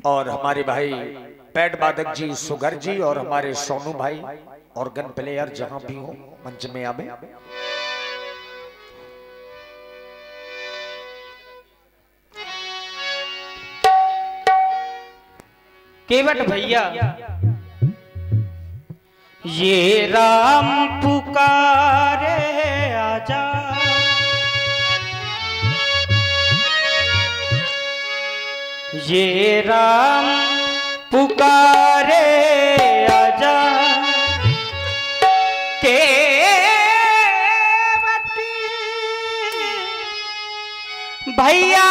और हमारे भाई पैड वादक जी सुगर जी और हमारे सोनू भाई ऑर्गन प्लेयर जहां भी हो मंच में आवे। केवट भैया ये राम पुकारे आजा, ये राम पुकारे आजा, केवटी भैया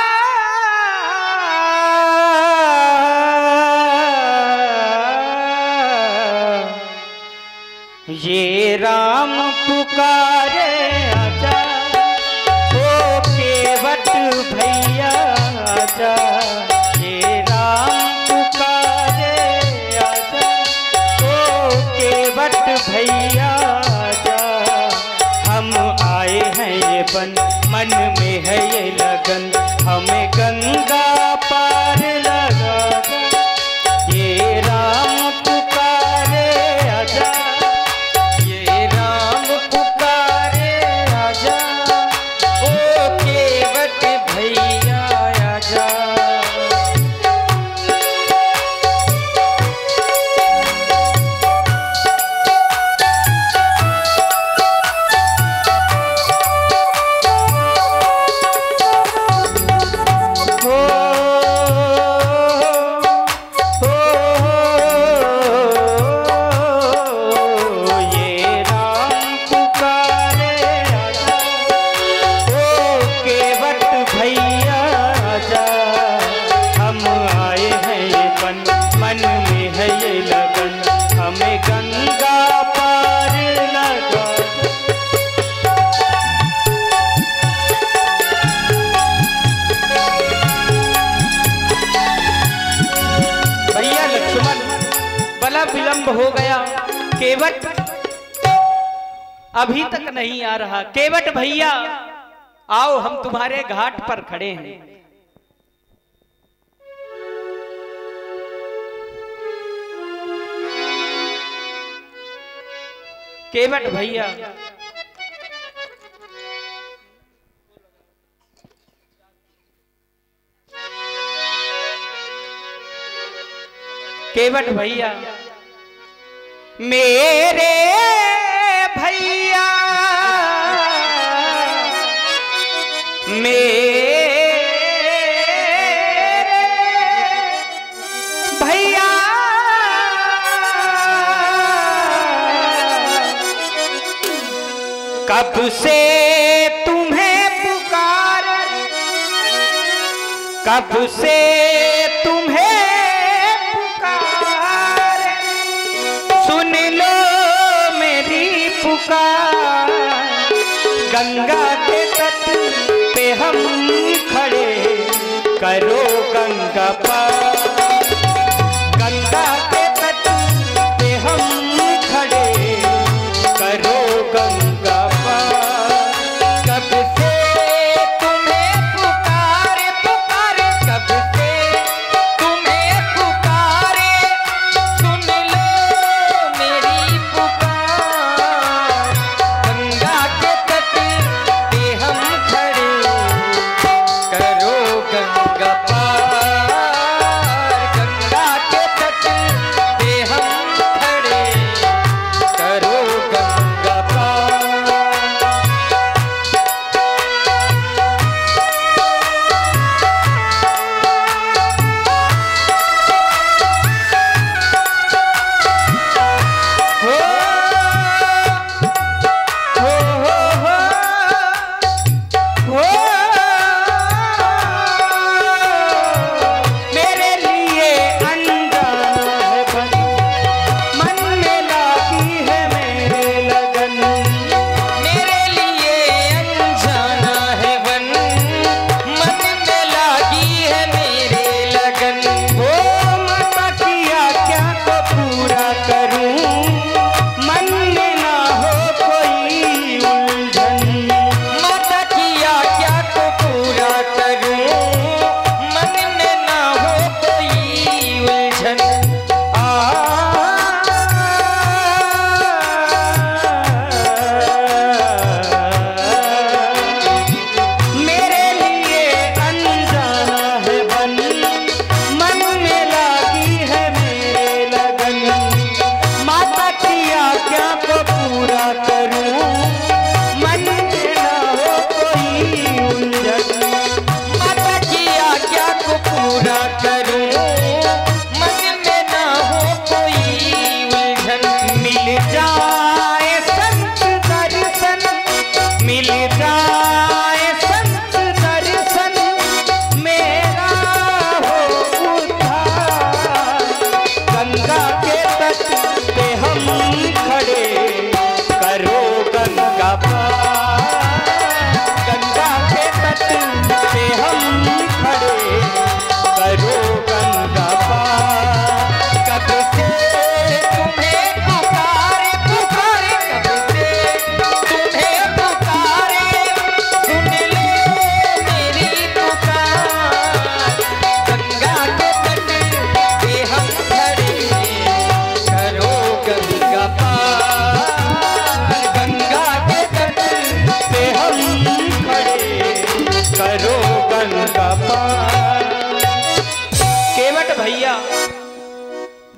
ये राम पुकारे आजा, ओ केवट भैया आजा, ये राम पुकारे आजा, ओ केवट भैया आजा। हम आए हैं ये बन, मन में है ये लगन, हमें गंगा पार लगा दे। ये राम पुकारे आजा, विलंब हो गया। केवट अभी तक नहीं आ रहा। केवट भैया आओ, हम तुम्हारे घाट पर खड़े हैं। केवट भैया केवट भैया मेरे भैया, मेरे भैया, कब से तुम्हें पुकार, कब से तुम्हें गंगा के तट पे हम खड़े, करो गंगा पार। गंगा के तट पे हम खड़े, करो गंगा पार। कब से तुम्हें पुकारे पुकारे, कब से तुम्हें पुकारे, सुन लो मेरी पुकार। गंगा के तट पे हम खड़े, करो गंगा पार।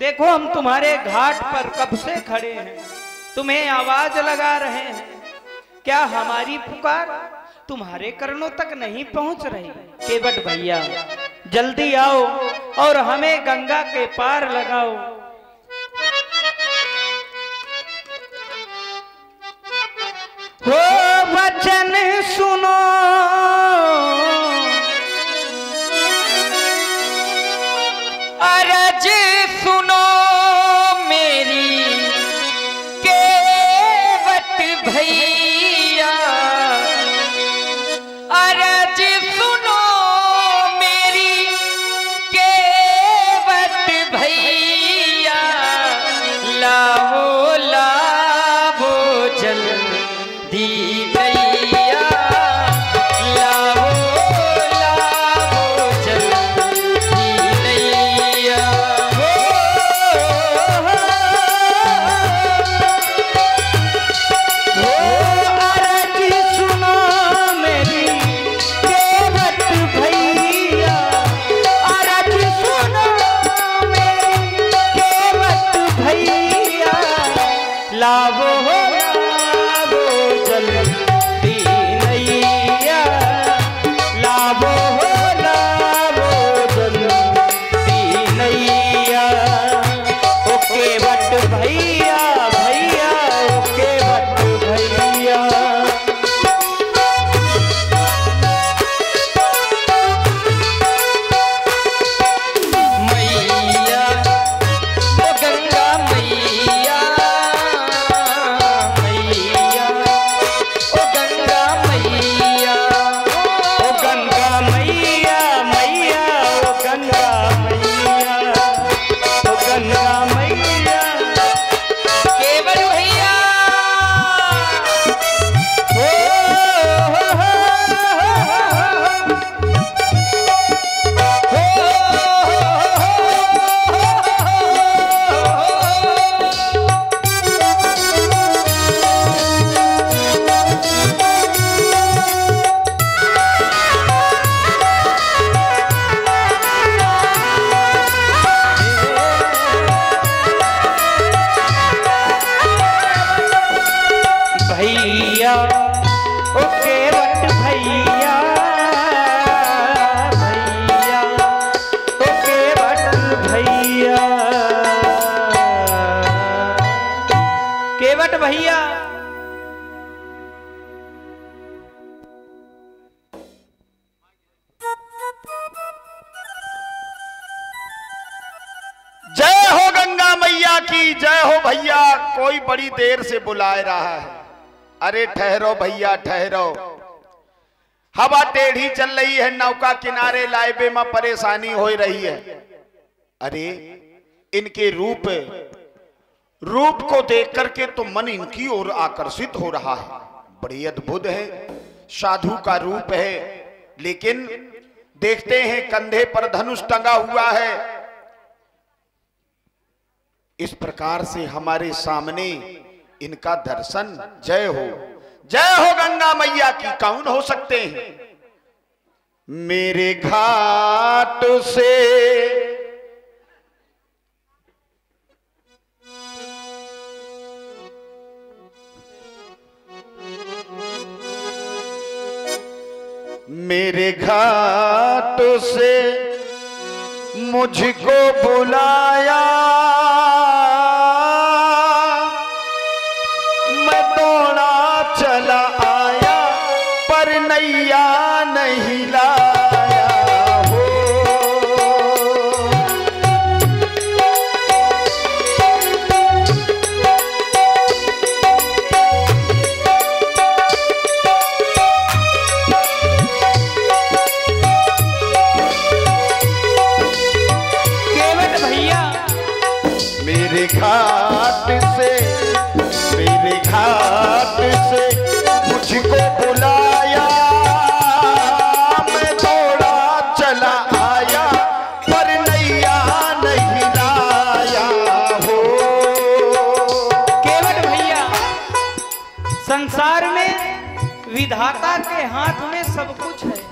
देखो हम तुम्हारे घाट पर कब से खड़े हैं, तुम्हें आवाज लगा रहे हैं, क्या हमारी पुकार तुम्हारे कर्णों तक नहीं पहुंच रही? केवट भैया जल्दी आओ और हमें गंगा के पार लगाओ। हो वचन सुनो अरज सुनो मेरी केवट भैया, अरज सुनो मेरी केवट भैया, लावो लावो जल्दी नैया, लावो लावो जल्दी नैया। अरज सुनो मेरी केवट भैया, अरज सुनो मेरी केवट भैया, लावो लावो जल्दी नैया, लावो लावो जल्दी नैया। ओ केवट भैया भैया, ओ केवट भैया। मैया ओ गंगा मैया, मैया ओ गंगा मैया, ओ गंगा मैया, मैया ओ गंगा मैया, ओ गंगा मैया। केवल भैया हो भैया ओ केवट भैया, भैया ओ केवट भैया, केवट भैया। जय हो गंगा मैया की जय हो भैया। कोई बड़ी देर से बुला रहा है। अरे ठहरो भैया ठहरो, हवा टेढ़ी चल रही है, नौका किनारे लाइबे में परेशानी हो रही है। अरे इनके रूप को देख करके तो मन इनकी ओर आकर्षित हो रहा है। बड़ी अद्भुत है, साधु का रूप है, लेकिन देखते हैं कंधे पर धनुष टंगा हुआ है। इस प्रकार से हमारे सामने इनका दर्शन। जय हो गंगा मैया की। कौन हो सकते हैं? मेरे घाट से मेरे घाट से मुझको बुलाया, मैं दौड़ा चला आया पर नैया नहीं लाया हो। केवट भैया मेरे घाट से मुझको बुलाया, मैं दौड़ा चला आया पर नैया नहीं लाया हो। केवट भैया, संसार में विधाता के हाथ में सब कुछ है।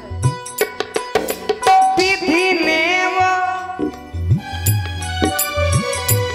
विधि ने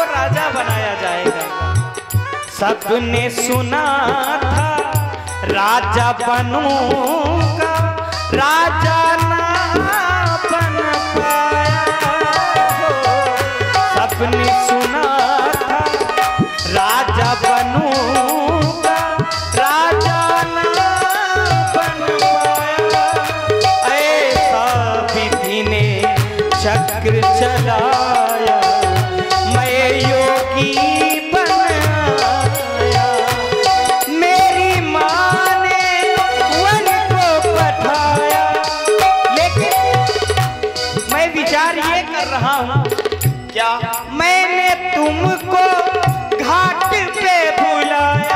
राजा बनाया जाएगा। सबने सुना था राजा बनूंगा, राजा ना बन पाया हो। सबने सुना था राजा बनूंगा, राजा ना बन पाया। ऐसा विधि ने चक्र चलाया, मैं योगी बन आया। मेरी माँ ने वन को पठाया, लेकिन मैं विचार ये कर रहा हूँ, क्या मैंने तुमको घाट पे बुलाया,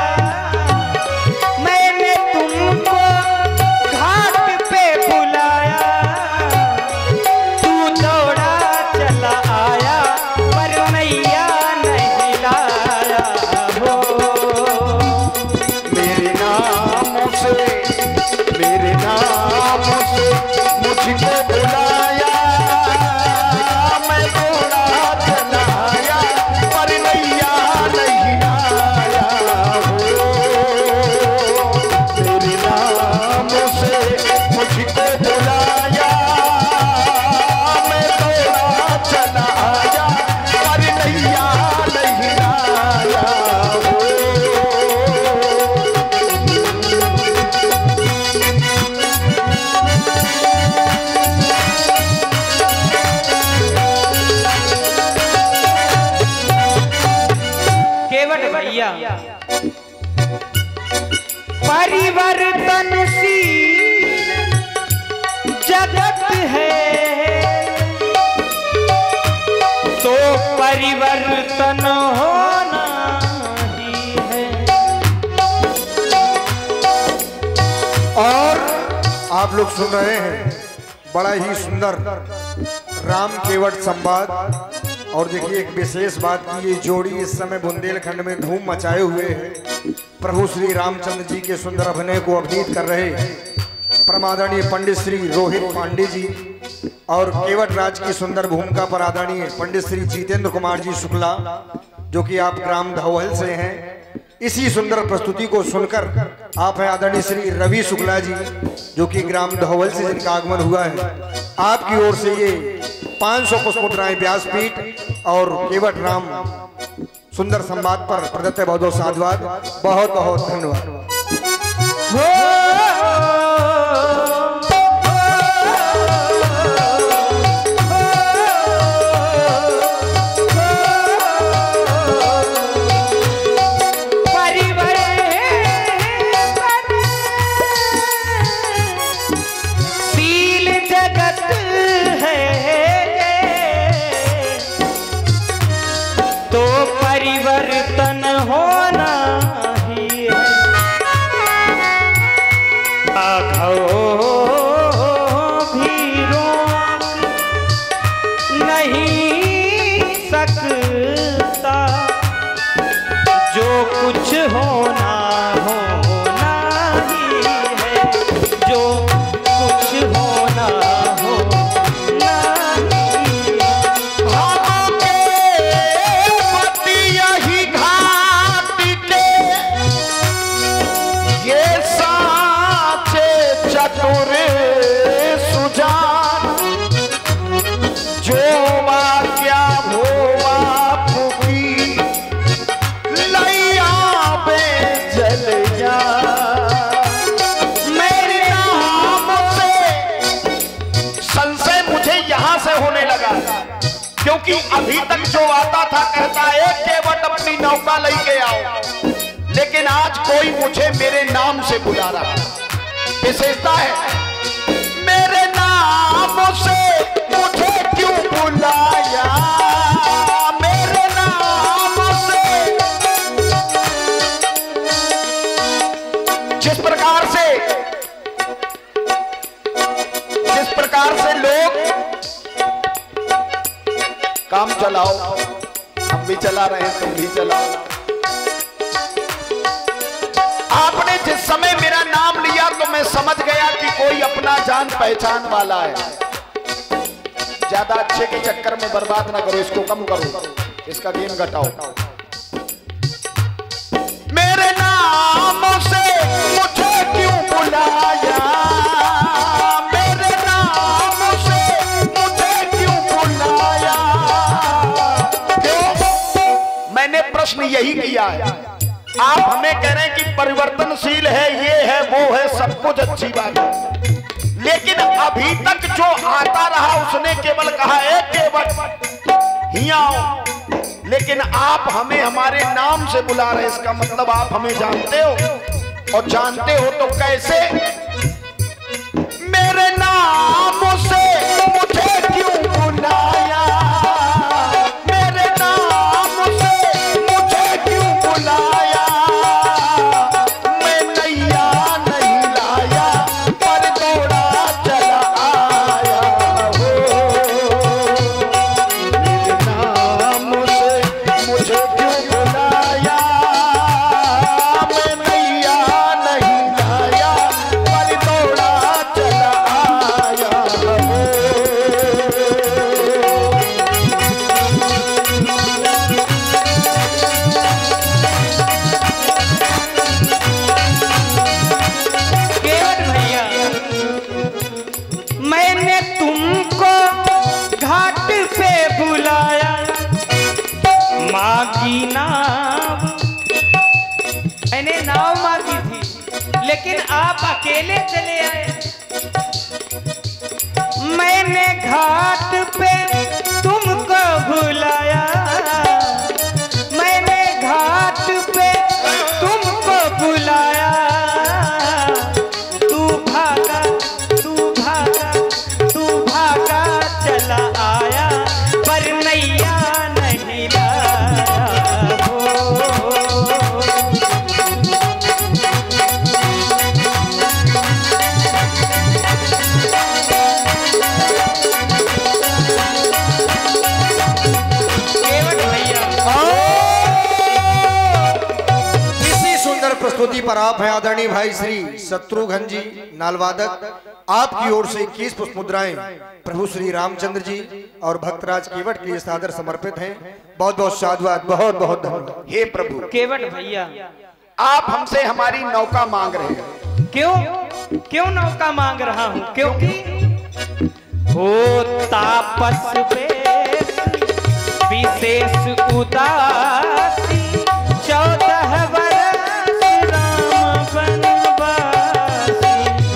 मैंने तुमको घाट पे बुलाया। तू दौड़ा चला आया, पर नैया नहीं लाया हो। मेरे नाम से मुझको बुलाया, मैं दौड़ा चला आया, पर नैया नहीं आया हो। मेरे नाम से मुझको बुलाया, मैं दौड़ा चला आया, पर नैया नहीं आया हो। केवट भैया परिवर्तनशील जगत है, तो परिवर्तन होना ही है। और आप लोग सुन रहे हैं बड़ा ही सुंदर राम केवट संवाद। और देखिए एक विशेष बात की, ये जोड़ी इस समय बुंदेलखंड में धूम मचाए हुए है। प्रभु श्री रामचंद्र जी के सुंदर अभिनय को अभिनीत कर रहे परम आदरणीय पंडित श्री रोहित पांडे जी, और केवट राज की सुंदर भूमिका पर आदरणीय पंडित श्री जितेंद्र कुमार जी शुक्ला, जो कि आप ग्राम धवल से हैं। इसी सुंदर प्रस्तुति को सुनकर आप हैं आदरणीय श्री रवि शुक्ला जी, जो कि ग्राम धवल से जिनका आगमन हुआ है। आपकी ओर से ये 500 पुष्पोत्तराएं व्यासपीठ और केवट राम सुंदर संवाद पर प्रदत्त बहुत बहुत साधुवाद, बहुत बहुत धन्यवाद। परिवर्तन होना ही है। भी रोक नहीं सकता, जो कुछ होना होना ही है, जो कुछ होना होना ही है। क्योंकि अभी तक जो आता था कहता है केवट अपनी नौका लेके आओ, लेकिन आज कोई मुझे मेरे नाम से बुला रहा है। विशेषता है मेरे नाम से मुझे क्यों बुलाया, मेरे नाम से। जिस प्रकार से लोग काम चलाओ, हम भी चला रहे हैं, तुम भी चलाओ। आपने जिस समय मेरा नाम लिया तो मैं समझ गया कि कोई अपना जान पहचान वाला है। ज्यादा अच्छे के चक्कर में बर्बाद ना करो, इसको कम करो। इसका गेन घटाओ। मेरे नाम से मुझे क्यों बुलाया, मेरे नाम से मुझे क्यों बुलाया, क्यों? मैंने प्रश्न यही किया है। आप हमें कह रहे हैं कि परिवर्तनशील है, ये है वो है, सब कुछ अच्छी बात है, लेकिन अभी तक जो आता रहा उसने केवल कहा है केवट हिया, लेकिन आप हमें हमारे नाम से बुला रहे, इसका मतलब आप हमें जानते हो, और जानते हो तो कैसे? मेरे नाम से मुझे क्यों बुलाया, मेरे नाम से मुझे क्यों बुलाया, मैं नैया नहीं लाया पर दौड़ा चला आया हो, मेरे नाम से मुझे क्यों बुलाया, मैं नैया नहीं लाया पर दौड़ा चला आया हो। केवट भैया, मैंने तुमको घाट पे बुलाया, मांगी नाव, मैंने नाव मांगी थी, लेकिन आप अकेले चले आए। मैंने घाट पे तुमको बुलाया, मैंने घाट पे तुमको बुलाया, तू भागा तू भागा तू भागा चला आया, पर नैया नहीं लाया हो। केवट भैया, इसी सुंदर प्रस्तुति पर आप हैं आदरणीय भाई श्री शत्रुघ्न जी नालवादक, आपकी ओर से 21 पुष्प मुद्राएं प्रभु श्री रामचंद्र जी और भक्तराज केवट के लिए सादर समर्पित हैं। बहुत बहुत साधुवाद, बहुत बहुत धन्यवाद। हे प्रभु, केवट भैया, आप हमसे हमारी नौका मांग रहे हैं, क्यों क्यों नौका मांग रहा हूं? क्योंकि हो तापस बेश विशेष उदासी, 14 वर्ष राम वनवासी।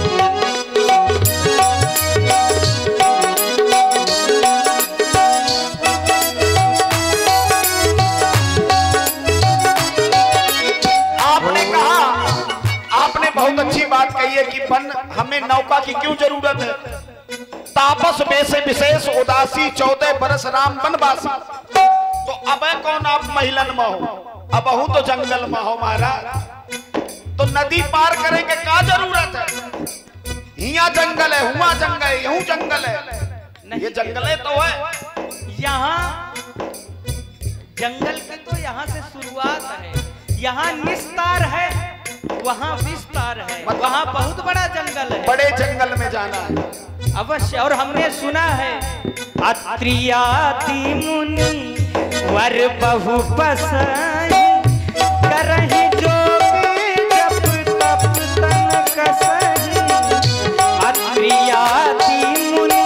आपने कहा, आपने बहुत अच्छी बात कही है कि हमें नौका की क्यों जरूरत है। तापस में से विशेष उदासी, 14 बरस राम वनवासी। तो अब कौन आप महिलन में हो, अब तो जंगल में हो महाराज, तो नदी पार करेंगे क्या जरूरत है? हिया जंगल है, हुआ जंगल है, यूं जंगल है, ये जंगल है तो है। यहाँ जंगल की तो यहाँ से शुरुआत है, यहाँ निस्तार है, वहाँ विस्तार है, मतलब वहाँ बहुत बड़ा जंगल है, बड़े जंगल में जाना है अवश्य। और हमने सुना है अत्रियादि मुनि वर बहु पसंद, करहि जोग जप तप तन कसहि। अत्रियादि मुनि,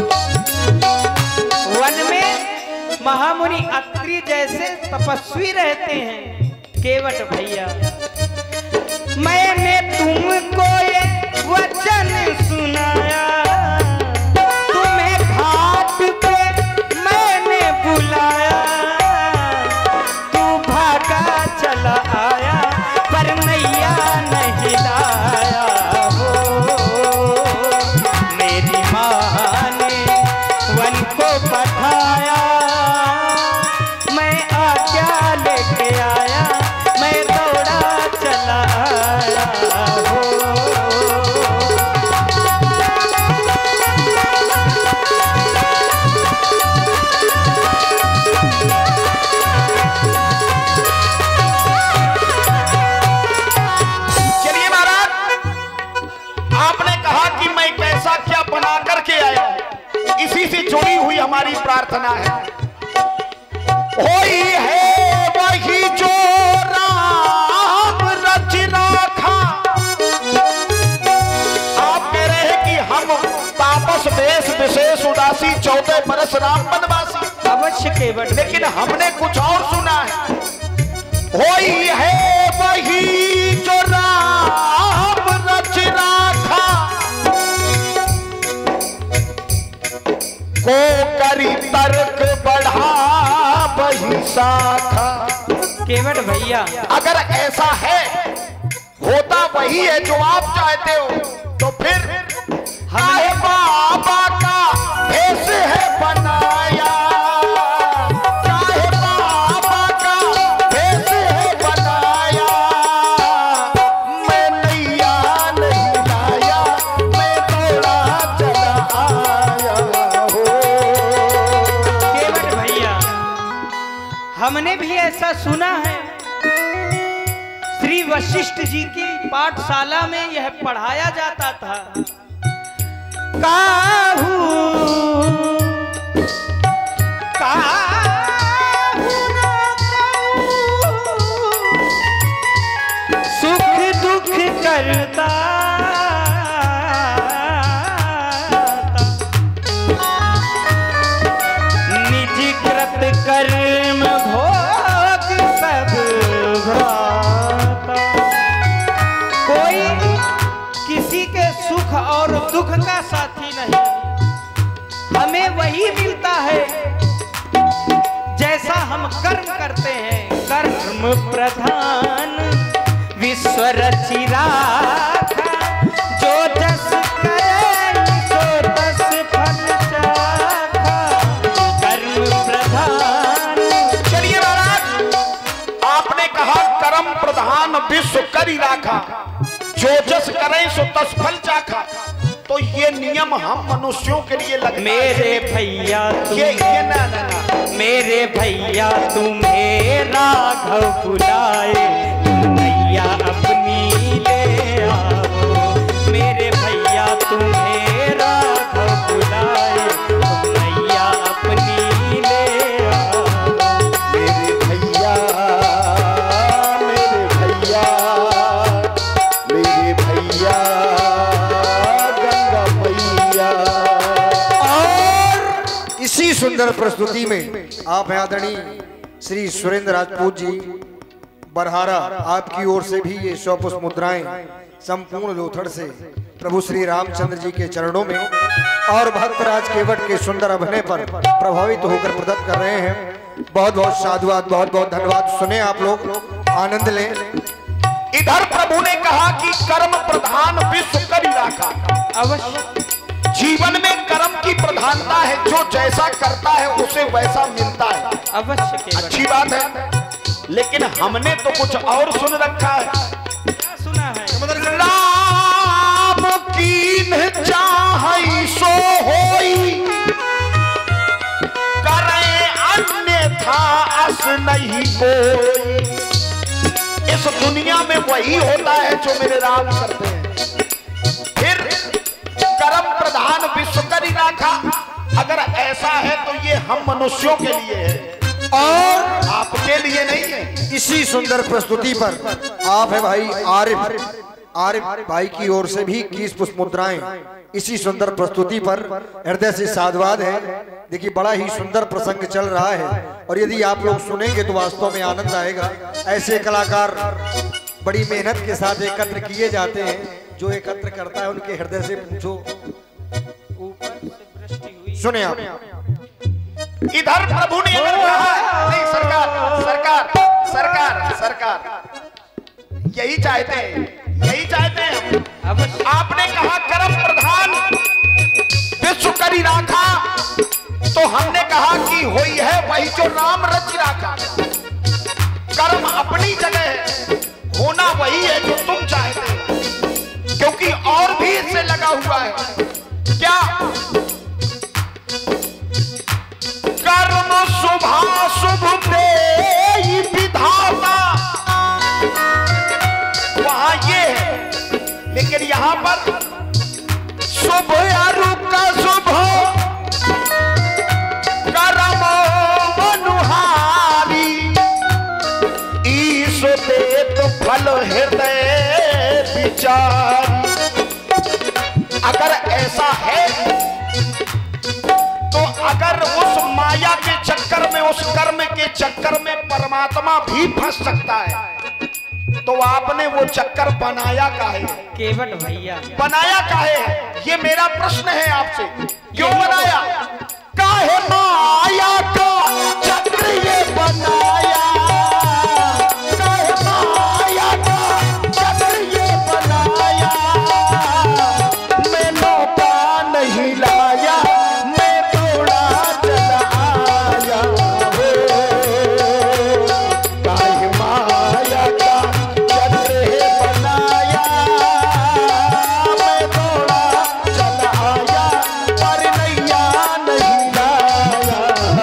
वन में महामुनि अत्रि जैसे तपस्वी रहते हैं। केवट भैया, मैंने तुमको ये वचन सुनाया, तुम्हें घाट पे मैंने बुलाया, तू भागा चला आया, पर नैया नहीं लाया हो। मेरी माँ ने वन को पठाया, मैं आज्ञा लेके आया, मैं दौड़ा चला आया हो। चलिए महाराज, आपने कहा कि मैं कैसा क्या बना करके आया, इसी से जुड़ी हुई हमारी प्रार्थना है। होई केवट लेकिन भैया। हमने कुछ और सुना है। होई है वही जो राम रच राखा, को करी तर्क बढ़ा वही शाखा। केवट भैया, अगर ऐसा है, होता वही है जो आप चाहते हो, तो फिर हमें बाबा का भेष है बनाया, चाहे बाबा का भेष है बनाया। मैं नैया नहीं लाया, मैं दौड़ा चला आया हो। केवट भैया, हमने भी ऐसा सुना है। श्री वशिष्ठ जी की पाठशाला में यह पढ़ाया जाता था। काहू काहू सुख दुख करता निज कृत कर्म भोग सब भ्राता। कोई किसी के सुख और दुख का साथी नहीं, हमें वही मिलता है जैसा हम कर्म करते हैं। कर्म प्रधान विश्व रचि राखा, जो जस करे सो तस फल चाखा। कर्म प्रधान। चलिए महाराज, आपने कहा कर्म प्रधान विश्व करी राखा, जो जस करें सो तस फल चाखा। तो ये नियम हम मनुष्यों के लिए लगता है। मेरे भैया ये ना ना ना मेरे भैया तुम्हें राघव बुलाए, नैया अपनी ले आओ। मेरे भैया तुम्हें राघव बुलाए, नैया अपनी ले आओ। मेरे भैया, मेरे भैया, मेरे भैया गंगा मैया। और इसी सुंदर प्रस्तुति में आप हैं आदरणीय श्री सुरेंद्र राजपूत जी बरहारा, आपकी ओर से भी ये 100 पुष्प मुद्राएं संपूर्ण लोथड़ से प्रभु श्री रामचंद्र जी के चरणों में और भक्तराज केवट के सुंदर अभिनय पर प्रभावित होकर प्रदत्त कर रहे हैं। बहुत बहुत साधुवाद, बहुत बहुत धन्यवाद। सुने आप लोग, आनंद लें। इधर प्रभु ने कहा कि कर्म प्रधान विश्व करी राखा। अवश्य जीवन में कर्म की प्रधानता है, जो जैसा करता है उसे वैसा मिलता है। अवश्य केवट। अच्छी बात है, लेकिन हमने तो कुछ और सुन रखा है। क्या सुना है? राम कीन्ह चाहै सो होई, करे अन्यथा अस नहीं कोई। इस दुनिया में वही होता है जो मेरे राम करते हैं। फिर कर्म प्रधान विश्व करी राखा, अगर ऐसा है तो ये हम मनुष्यों के लिए है और आपके लिए नहीं है। इसी सुंदर प्रस्तुति पर आप है भाई आरिफ भाई की ओर से भी 21 पुष्प मुद्राएं इसी सुंदर प्रस्तुति पर हृदय से साधुवाद है। देखिए, बड़ा ही सुंदर प्रसंग चल रहा है और यदि आप लोग सुनेंगे तो वास्तव में आनंद आएगा। ऐसे कलाकार बड़ी मेहनत के साथ एकत्र किए जाते हैं। जो एकत्र करता है उनके हृदय से पूछो। ऊपर से वृष्टि हुई। सुने आप। इधर प्रभु ने अगर कहा है, नहीं सरकार सरकार सरकार सरकार यही चाहते हैं, यही चाहते हैं। अवश्य। आपने कहा कर्म प्रधान विश्व करी राखा, तो हमने कहा कि होई है वही जो राम रच राखा। कर्म अपनी जगह है, होना वही है जो तुम चाहते हो, क्योंकि और भी इससे लगा हुआ है। क्या कर्म शुभाशुभ देहि विधाता, वहां ये है, लेकिन यहां पर शुभ अरुक शुभ कर्म मनुहारी, ईश देत फल हृदय विचारी। अगर ऐसा है तो अगर उस माया के चक्कर में, उस कर्म के चक्कर में परमात्मा भी फंस सकता है, तो आपने वो चक्कर बनाया काहे? केवट भैया बनाया काहे है? ये मेरा प्रश्न है आपसे। क्यों बनाया? काहे माया का चक्र ये बनाया, काहे माया का चक्र ये बनाया, मैं नौका नहीं लाया, मैं थोड़ा चला आया, काहे माया का चक्र ये बनाया, मैं थोड़ा चला आया, पर नैया नहीं लाया।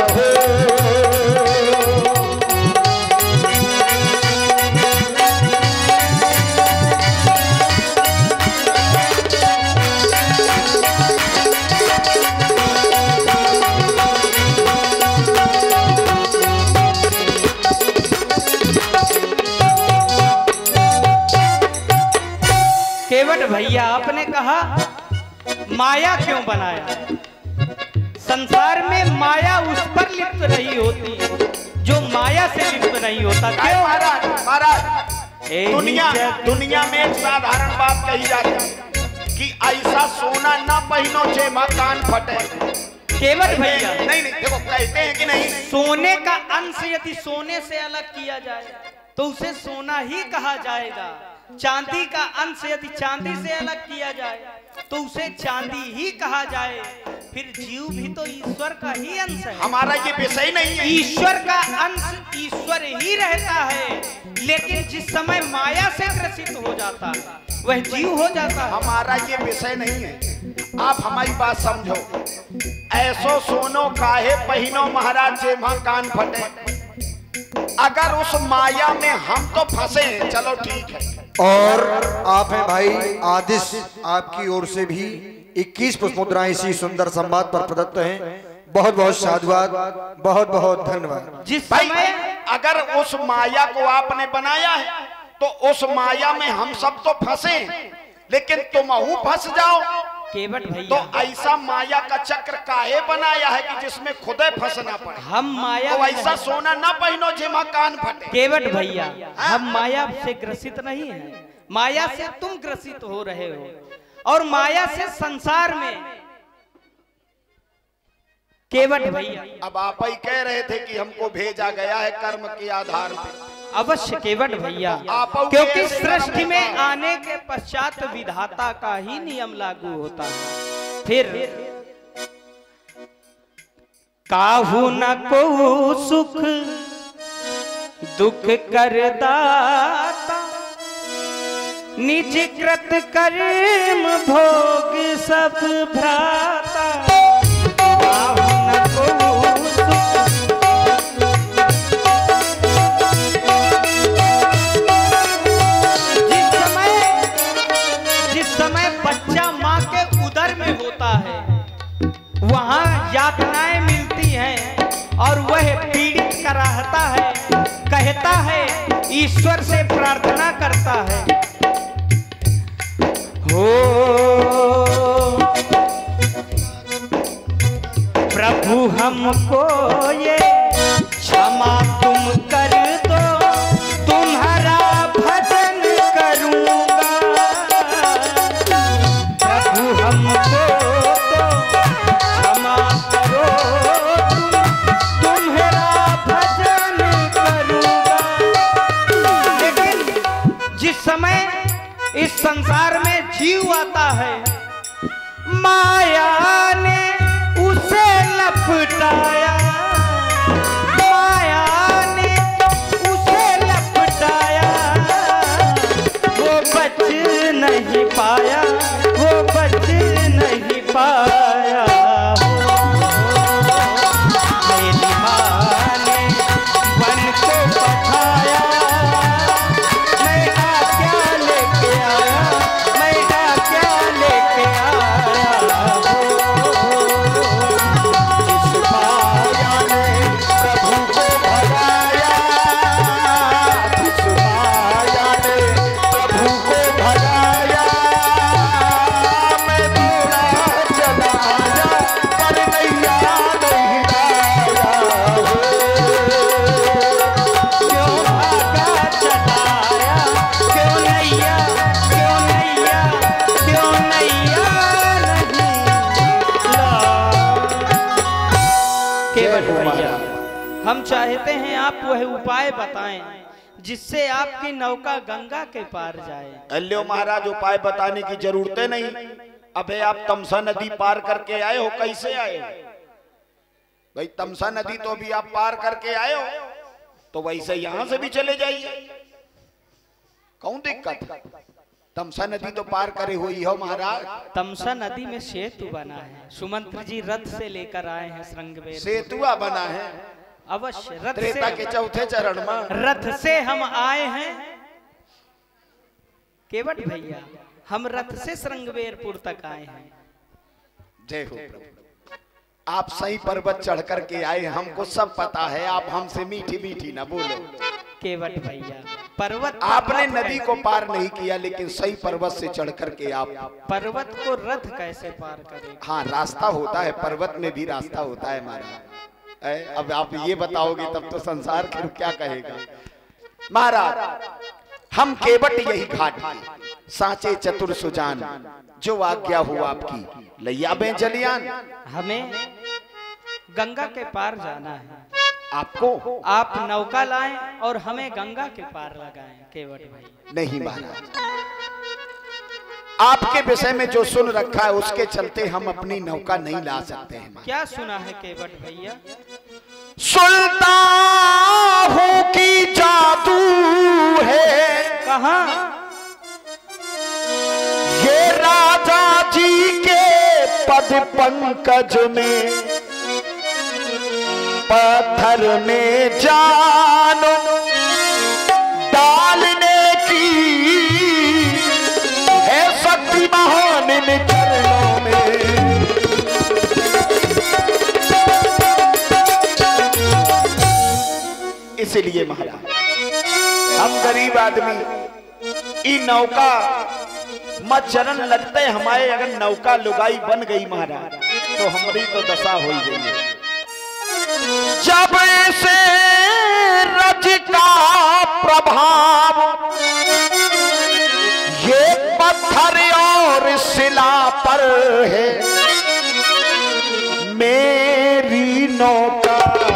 केवट भैया आपने कहा माया क्यों बनाया? संसार में माया उस पर लिप्त नहीं होती जो माया से लिप्त नहीं होता। क्यों? महाराज महाराज, दुनिया में एक साधारण बात कही जाती है कि ऐसा सोना ना पहनो जेमा कान फटे। केवट भैया नहीं नहीं, देखो कहते हैं कि नहीं, सोने का अंश यदि सोने से अलग किया जाए तो उसे सोना ही कहा जाएगा। चांदी का अंश यदि चांदी से अलग किया जाए तो उसे चांदी ही कहा जाए। फिर जीव भी तो ईश्वर का ही अंश है। हमारा ये विषय नहीं है। ईश्वर का अंश ईश्वर ही रहता है, लेकिन जिस समय माया से ग्रसित हो जाता है वह जीव हो जाता है। हमारा ये विषय नहीं है, आप हमारी बात समझो। ऐसो सोनो काहे पहिनो महाराज जेमा कान फटे। अगर उस माया में हम तो फंसे हैं, चलो ठीक है। और आप हैं भाई आदिश, आपकी ओर से भी 21 पुष्प मुद्राएं इसी सुंदर संवाद पर प्रदत्त हैं। बहुत बहुत साधुवाद, बहुत बहुत धन्यवाद। जिस भाई समय अगर उस माया को आपने बनाया है तो उस माया में हम सब तो फंसे, लेकिन तुम फंस जाओ केवट तो भैया ऐसा माया का चक्र काहे बनाया है कि जिसमें खुदे फंसना पड़े। हम माया तो ऐसा सोना ना पहनो जेमा कान फटे। केवट भैया हम माया से ग्रसित नहीं है, माया से तुम ग्रसित हो रहे हो और माया से संसार में। केवट भैया अब आप ही कह रहे थे कि हमको भेजा गया है कर्म के आधार पे। अवश्य केवट भैया, आप क्योंकि सृष्टि में आने के पश्चात विधाता का ही नियम लागू होता है। फिर काहू न को सुख दुख कर दाता, निज कृत कर्म भोग सब भ्राता। काहू न को बच्चा माँ के उदर में होता है वहाँ यातनाएं मिलती हैं और वह पीड़ित कराहता है, कहता है, ईश्वर से प्रार्थना करता है, हो प्रभु हमको ये क्षमा तुम कर दो, तुम्हारा भजन करूंगा। हमको तो क्षमा करो, तुम्हारा भजन करूंगा। लेकिन जिस समय इस संसार में जीव आता है, माया ने उसे लपटाया, माया ने उसे लपटाया, वो बच नहीं पाया, वो बच नहीं पाया। मेरी माँ ने वन को पठाया, मैं आज्ञा लेके आया, मैं आज्ञा लेके आया। इस बात हम चाहते हैं आप वह उपाय बताएं जिससे आपकी नौका गंगा के पार जाए। अल्यो महाराज, उपाय बताने की जरूरत नहीं। अबे आप तमसा नदी पार करके आए हो, कैसे आए हो भाई? तमसा नदी तो अभी आप पार करके आए हो, तो वैसे यहां से भी चले जाइए, कौन दिक्कत? तमसा नदी तो पार करे हुई हो महाराज। तमसा नदी में सेतु बना है, सुमंत्र जी रथ से लेकर आए हैं श्रृंगवेर। सेतुआ बना है अवश्य, रथ त्रेता से, के चौथे चरण में रथ से हम आए हैं केवट भैया, हम रथ से श्रृंगवेरपुर तक आए हैं। जय हो प्रभु, आप सही पर्वत चढ़ करके आए, हमको सब पता है। आप हमसे मीठी मीठी ना बोलो केवट भैया। पर्वत आपने नदी को पार नहीं किया, लेकिन सही पर्वत से चढ़ करके आप पर्वत को रथ कैसे पार करें? हाँ, रास्ता होता है, पर्वत में भी रास्ता होता है महाराज। अब आप ये बताओगे तब तो संसार फिर क्या कहेगा महाराज। हम केवट यही घाट के सांचे चतुर सुजान, जो आज्ञा हो आपकी लैया बे जलियान। हमें गंगा के पार जाना है, आपको आप नौका लाएं और हमें गंगा के पार लगाएं केवट भाई। नहीं महाराज, आपके विषय में जो सुन रखा है उसके चलते हम अपनी नौका नहीं ला सकते हैं। क्या सुना है केवट भैया? सुनता हूं कि जादू है कहाँ? ये राजा जी के पद पंकज में, पत्थर में जान डालने की है शक्ति महान इन चरणों में। इसलिए महाराज, हम गरीब आदमी ई नौका मत चरण लगते हमारे, अगर नौका लुगाई बन गई महाराज तो हमारी तो दशा हो गई। जब से रज का प्रभाव ये पत्थर और शिला पर है, मेरी नौका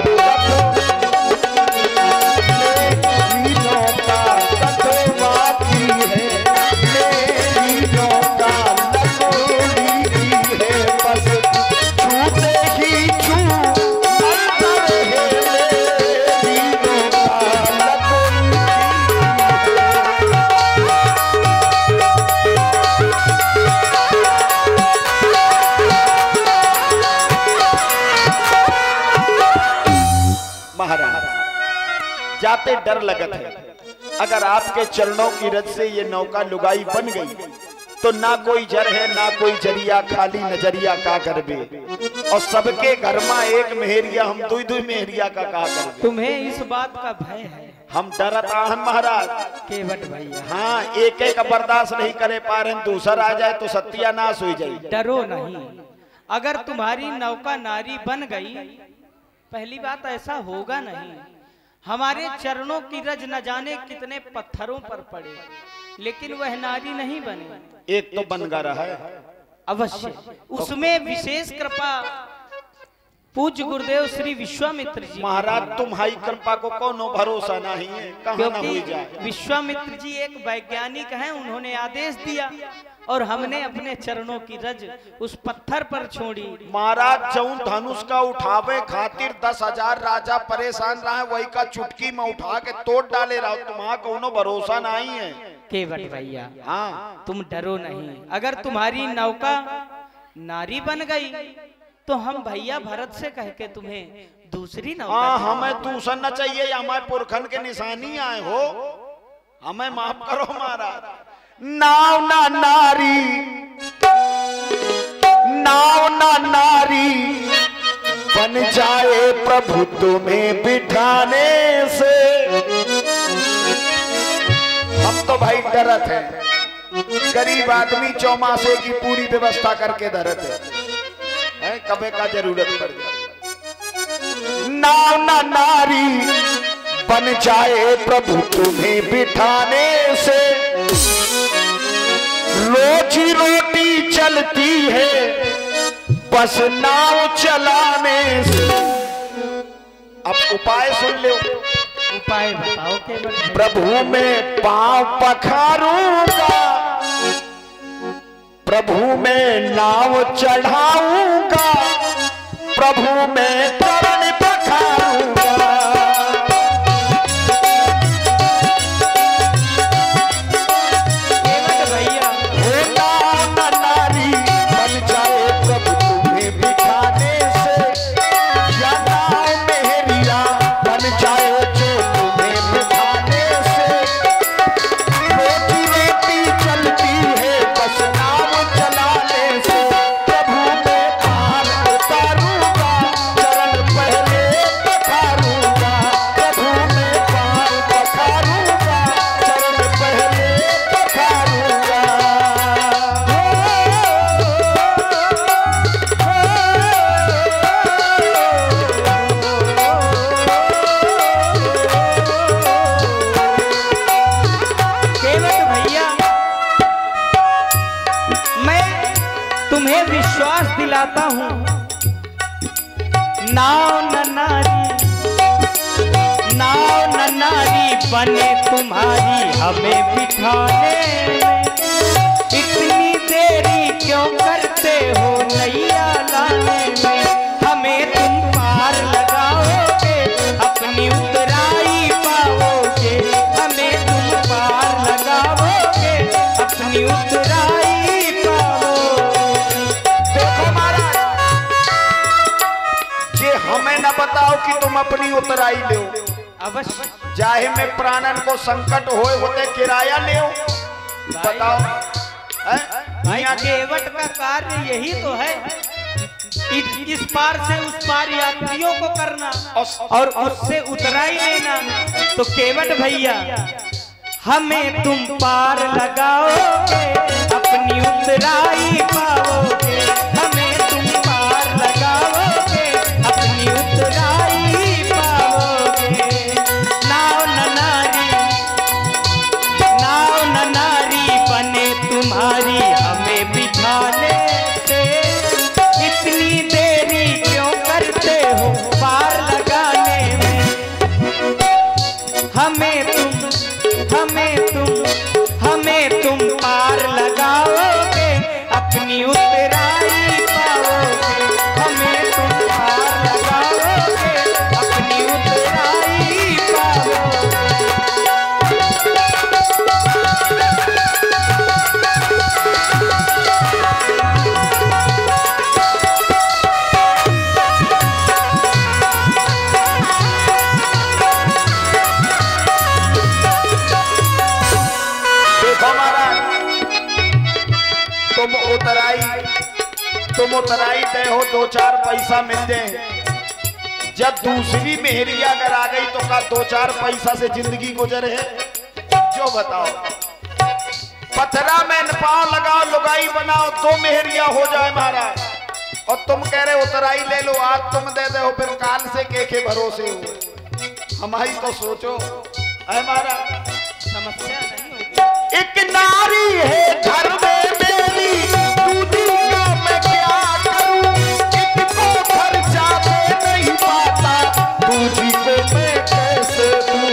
जाते डर लगत है। अगर आपके चरणों की रज से ये नौका लुगाई बन गई तो ना कोई जर है ना कोई जरिया, खाली नजरिया का करबे, और सबके घर में एक मेहरिया, हम दुई दुई मेहरिया का करबे। तुम्हें इस बात का भय है? हम डरता हैं महाराज केवट भैया। हाँ, एक एक बर्दाश्त नहीं करे पा रहे, दूसरा आ जाए तो सत्यानाश हो जाए। डरो नहीं, अगर तुम्हारी नौका नारी बन गई, पहली बात ऐसा होगा नहीं। हमारे चरणों की रज न जाने कितने पत्थरों पर पड़े, लेकिन वह नारी नहीं बने। एक तो बन गा रहा है अवश्य, उसमें विशेष कृपा पूज्य गुरुदेव श्री विश्वामित्र जी। महाराज, तुम्हारी कृपा को कोनो भरोसा नहीं है, कहाँ ना हो जाए। विश्वामित्र जी एक वैज्ञानिक हैं, उन्होंने आदेश दिया और हमने अपने चरणों की रज उस पत्थर पर छोड़ी। महाराज, जौन धनुष का उठावे खातिर 10,000 राजा परेशान रहा है, वही का चुटकी में उठा के तोड़ डाले रहा, तुम्हारा कोनो भरोसा नहीं है। केवट भैया, हाँ, तुम डरो नहीं। अगर तुम्हारी नौका नारी बन गई तो हम भैया भरत से कह के तुम्हें दूसरी नौका। हाँ, हमें दूसरा न चाहिए, हमारे पुरखन के निशानी आए हो, हमें माफ करो महाराज। नाव ना नारी, नाव ना नारी बन जाए प्रभु तुम्हें बिठाने से। हम तो भाई डरत है, गरीब आदमी चौमासे की पूरी व्यवस्था करके डरत है, कबे का जरूरत पड़ जाए। नाव ना नारी बन जाए प्रभु तुम्हें बिठाने से, रोजी रोटी चलती है बस नाव चलाने से। अब उपाय सुन लो। उपाय बताओ केवट भैया। प्रभु में पांव पखारूंगा, प्रभु में नाव चढ़ाऊंगा, प्रभु में चरण पखारूंगा। केवट भैया हो नाव न नारी बन जाए प्रभु तुम्हें बिठाने से, या नाव मेहरिया बन जाए जो तुम्हें बिठाने से। रोटी रोटी चलती है बस नाव चलाने से। प्रभु में पार उतारूंगा, चरण पहले पखारूंगा, प्रभु में पार पखारूंगा, चरण पहले पखारूंगा। केवट भैया मैं तुम्हें विश्वास दिलाता हूँ, नाव न नारी बने तुम्हारी हमें बिठाने में। इतनी देरी क्यों करते हो नैया लाने में, हमें तुम पार लगाओगे अपनी उतराई पाओगे, हमें तुम पार लगाओगे अपनी उतराई पाओगे। देखो महाराज, ये हमें न बताओ कि तुम अपनी उतराई ले, अवश्य चाहे में प्राणन को संकट होते किराया ले बताओ। भाई केवट का कार्य यही तो है, इस पार से उस पार यात्रियों को करना और उससे उतराई लेना। तो केवट भैया हमें तुम पार लगाओगे अपनी उतराई पाओगे, हमें तुम पार लगाओगे अपनी उतराई पाओगे। नाव न नारी बने तुम्हारी हमें बिठाने से। इतनी देरी क्यों करते हो पार लगाने में, हमें तुम पार लगाओगे अपनी उतराई पाओगे, हमें तुम पार लगाओगे अपनी उतराई पाओगे। तुम उतराई दे हो, दो चार पैसा मिल जाए। जब दूसरी मेहरिया अगर आ गई तो का दो चार पैसा से जिंदगी गुजर है? जो बताओ, पथरा में पांव लगाओ, लुगाई बनाओ, दो मेहरिया हो जाए महाराज। और तुम कह रहे उतराई ले लो, आज तुम दे दे हो, फिर काल से के भरोसे हो। हमारी तो सोचो है महाराज, समस्या नहीं होगी। एक नारी है घर में मेरी, दूधी का मैं क्या करूं, इनको खर्चा दे नहीं पाता, दूधी को मैं कैसे दूं।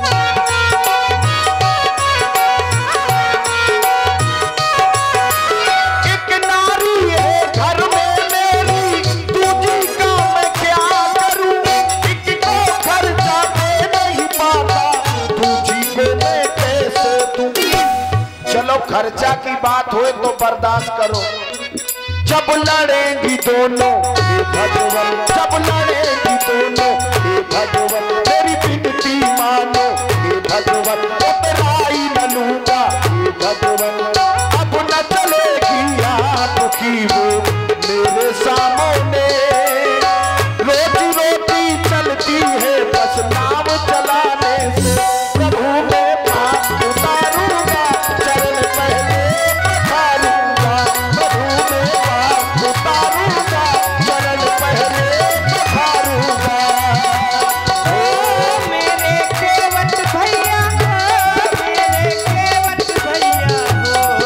एक नारी है घर में मेरी, दूधी का मैं क्या करूं, इनको खर्चा दे नहीं पाता, दूधी को मैं कैसे दूं। चलो खर्चा की बात हो तो बर्दाश्त करो, जब लड़ेंगी दोनों हे भगवान, जब लड़ेंगी दोनों हे भगवान, मेरी विनती मानो हे भगवान, उतराई न लूंगा हे भगवान। अब न चलेगी आपकी वो मेरे सामने, रोटी रोटी चलती है बस नाव चलाने से। प्रभु में पाप उतारूंगा, चरण पहले पखारूंगा, प्रभु में पाप उतारूंगा, चरण पहले पखारूंगा। ओ मेरे केवट भैया, मेरे केवट भैया,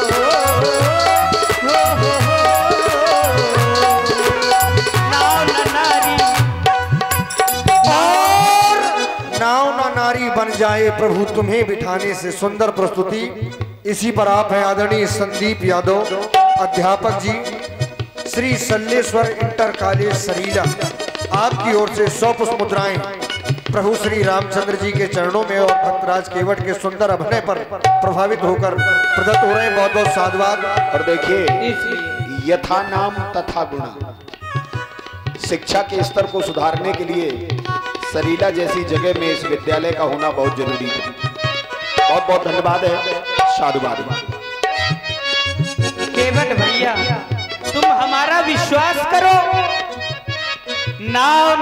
जाए प्रभु तुम्हें बिठाने से। सुंदर प्रस्तुति। इसी पर आप हैं आदरणीय संदीप यादव अध्यापक जी, श्री सल्लेश्वर इंटर कॉलेज सरीला। आपकी ओर से 100 पुष्प मुद्राएं प्रभु श्री रामचंद्र जी के चरणों में और भक्तराज केवट के सुंदर अभिनय पर प्रभावित होकर प्रदत्त हो रहे हैं। बहुत बहुत साधुवाद। और देखिए, यथा नाम तथा गुण, शिक्षा के स्तर को सुधारने के लिए सरीला जैसी जगह में इस विद्यालय का होना बहुत जरूरी है। बहुत बहुत धन्यवाद है, साधुवाद। केवट भैया, तुम हमारा विश्वास करो, नाव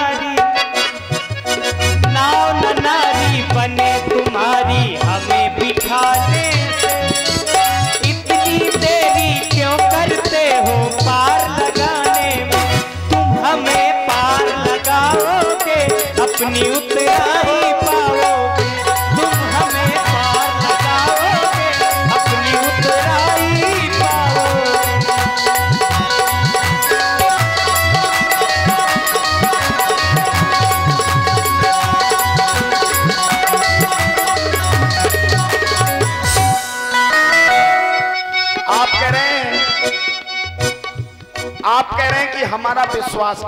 न नारी बने तुम्हारी हमें बिठाने से। इतनी देरी क्यों करते हो पार लगाने में? तुम हमें पार लगाओगे, अपनी उतराई पाओगे। तुम हमें पार लगाओगे, अपनी उतराई पाओगे। आप कह रहे हैं कि हमारा विश्वास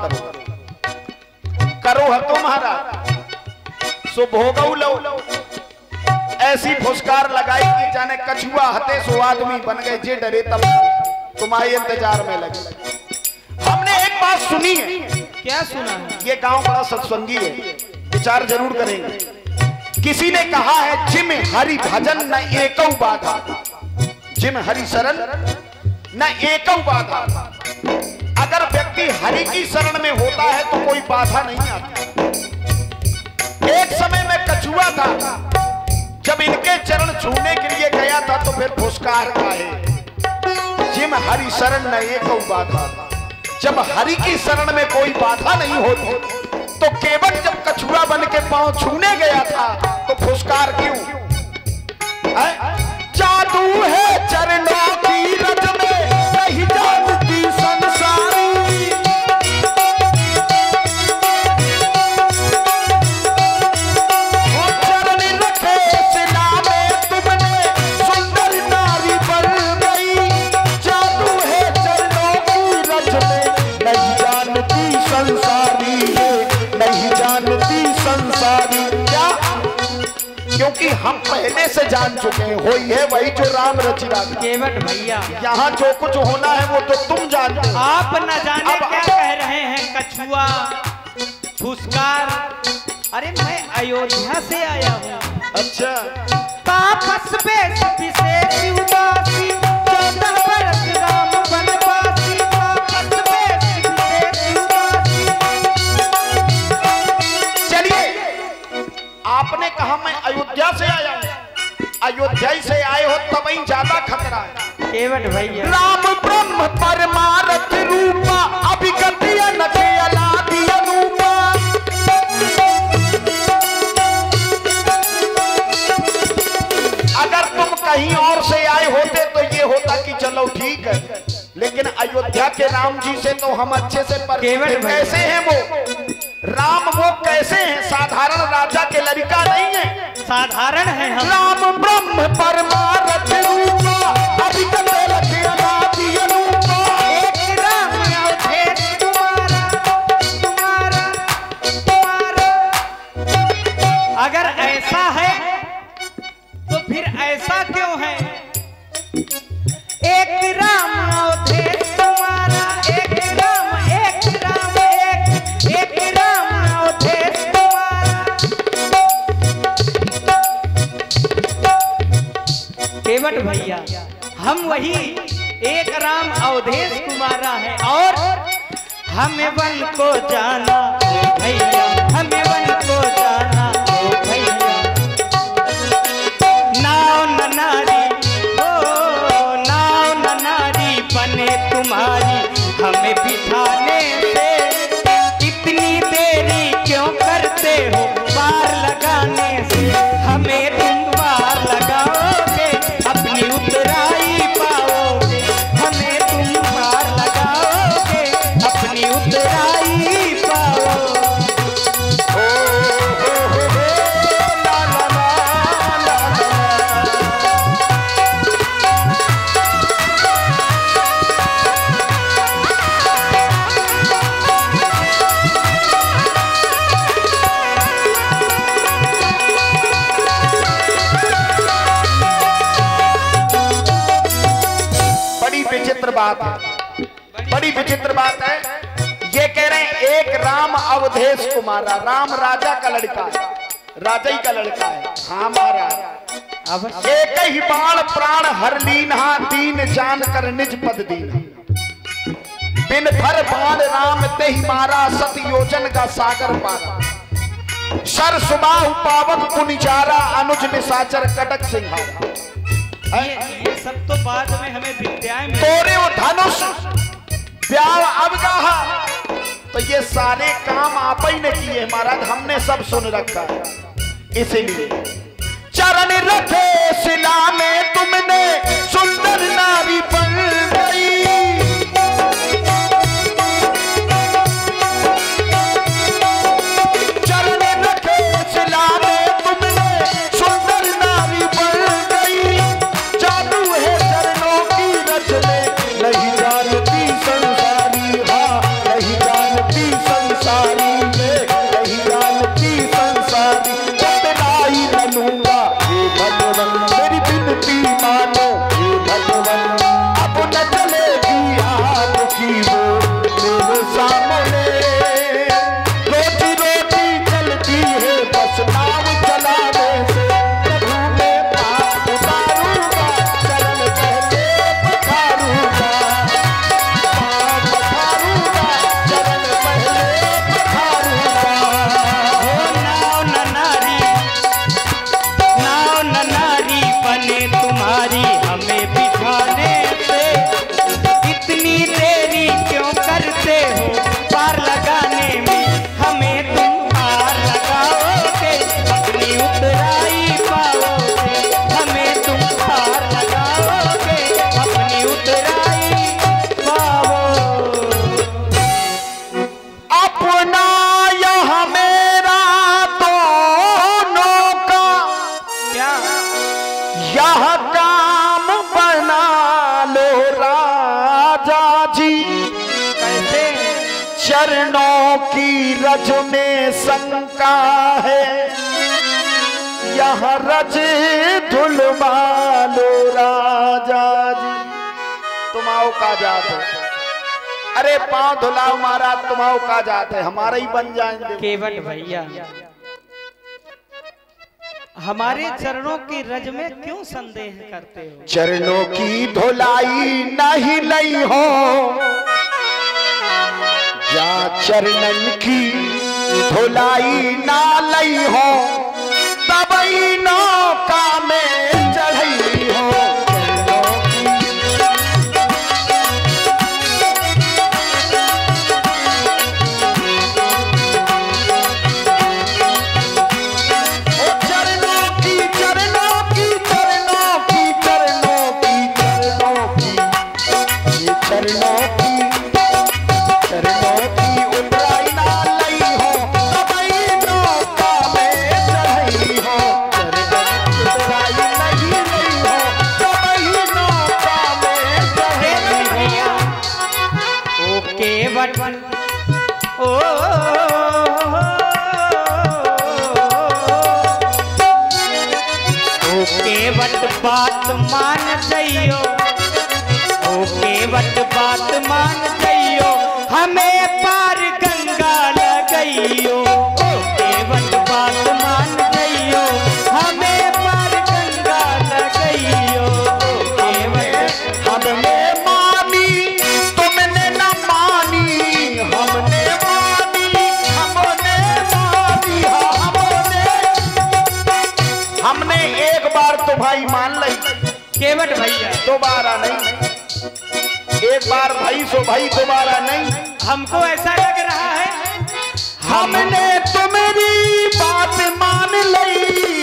करो है तुम्हारा सो भोगऊ लो। ऐसी फुसकार लगाई कि जाने कछुआ हते सो आदमी बन गए, जे डरे तब तुम्हारे इंतजार में लगे। हमने एक बात सुनी है। क्या सुना है? ये गांव बड़ा सत्संगी है, विचार जरूर करेंगे। किसी ने कहा है, जिम हरि भजन न एकौ बाधा, जिम हरि शरण न एकौ बाधा। अगर व्यक्ति हरि की शरण में होता है तो कोई बाधा नहीं आती। एक समय में कछुआ था, जब इनके चरण छूने के लिए गया था तो फिर फुसकार खाए, जिम हरि शरण न एकौ बाधा। जब हरि की शरण में कोई बाधा नहीं होती तो केवट जब कछुआ बन के पांव छूने गया था तो फुसकार क्यों? जादू है चरणों की रज में, नहीं जानती संसारी। वो चरण रखे शिला में तुमने, सुंदर नारी बन गई। जादू है चरणों की रज में, नहीं जानती संसारी, नहीं जानती संसारी। क्या? क्योंकि हम पहले से जान चुके हैं, होई है वही जो राम रचिरा। केवट भैया, यहाँ जो कुछ होना है वो तो तुम जानते हो। आप न जाने क्या कह रहे हैं, कछुआ फुसकार। अरे मैं अयोध्या से आया हूँ। अच्छा, तापस बेश विशेष उदासी, 14 वर्ष राम वनवासी। तापस बेश विशेष उदासी। चलिए, आपने कहा मैं अयोध्या से आया हूँ। अयोध्या से आए हो तब ही ज्यादा खतरा है। केवट भैया, राम ब्रह्म परमारथ रूपा, अभिगति अनखे अलादि अनूपा। अगर तुम कहीं और से आए होते तो ये होता कि चलो ठीक है, लेकिन अयोध्या के राम जी से तो हम अच्छे से परिचित हैं। कैसे हैं वो राम? वो कैसे हैं? साधारण राजा के लड़का नहीं है, साधारण है हम। राम ब्रह्म परमारथ रूपा, अभिगत अनखे अलादि अनूपा। एक राम अवधेश तुम्हारा, तुम्हारा, तुम्हारा। अगर ऐसा है तो फिर ऐसा क्यों है? एक राम अवधेश तुम्हारा, एक राम, एक राम, एक राम अवधेश तुम्हारा। केवट भैया, हम वही एक राम अवधेश तुम्हारा है। और हमें वन को जाना भैया, हमें वन को जाना भैया। नाव न नारी, ओ नाव न नारी बने तुम्हारी हमें बिठाने से। इतनी देरी क्यों करते हो पार लगाने से? हमें तुम पार लगाओगे, अपनी उतराई पाओगे। हमें तुम पार लगाओगे, अपनी उतराई पाओगे। बात है, बड़ी विचित्र बात है। ये कह रहे हैं एक राम अवधेश को मारा। राम राजा का लड़का है, राजा ही का लड़का है। हाँ मारा। अब एक ही बाण प्राण हर लीन्हा, दीन जान कर निज पद दीन। बिन भर बाण राम ते ही मारा, सत योजन का सागर पारा। सर सुबाहु पावक पुनिचारा, अनुज निशाचर कटक सिंहारा। ये सब तो बाद में हमें विद्याएं मिली। तोरे वो धनुष प्यार अब कहा, तो ये सारे काम आप ही ने किए महाराज, हमने सब सुन रखा है। इसीलिए चरण रखे शिला में तुमने सुंदर नारी बन गई। चरण रखे शिला में तुमने सुंदर नारी बन गई। जादू है चरणों की रच में, नहीं जानती संसारी। हाँ नहीं जानती संसारी, नहीं जानती संसारी। बतलाई बनूंगा हे भगवान, मेरी विनती मानो हे भगवान। अब न चलेगी आग की वो मेरे सामने, रोटी रोटी चलती है बस नाव चलाने से। प्रभु में पाप उतारूंगा, चरण पहले पखारूंगा। पाप पखारूंगा, चरण पहले पखारूंगा। नाव न नारी बने तुम्हारी, हमें बिठाने से इतनी देरी क्यों करते हो? पार लगाने में हमें तुम पार लगाओगे, अपनी उतराई पाओगे। हमें तुम पार लगाओगे, अपनी उतराई पाओगे। अपना यह मेरा दोनों का क्या यह काम बना लो राजा जी। कैसे? चरणों की रज में शंका है, यह रज धुलवा लो राजा जी। तुम आओ का जात है, अरे पांव धुलाओ महाराज, तुम आओ का जात है, हमारा ही बन जाएंगे। केवट भैया, हमारे चरणों की रज में क्यों संदेह करते हो? चरणों की धुलाई नहीं लई हो, या चरणन की धुलाई ना लई हो, तबई नौका में चढ़ई हो। चरणों की चरणों की चरणों की चरणों की चरणों की ये चरणों की उतराई ना लई हो, तबई नौका में चढ़ई हो। चरणों उतराई नहीं लई हो, तबई नौका में चढ़ई हो। ओ केवट ओ केवट बात मान जइयो, ओ केवट बात मान जइयो, हमें पार गंगा लगइयो। ओ केवट बात मान जइयो, हमें पार गंगा लगइयो। ओ केवट हमने मानी तुमने न मानी, हमने मानी हमने एक बार तो भाई मान ली, केवट भैया दोबारा नहीं। एक बार भाई सो भाई, दोबारा नहीं। हमको ऐसा लग रहा है हमने तुम्हारी बात मान ली,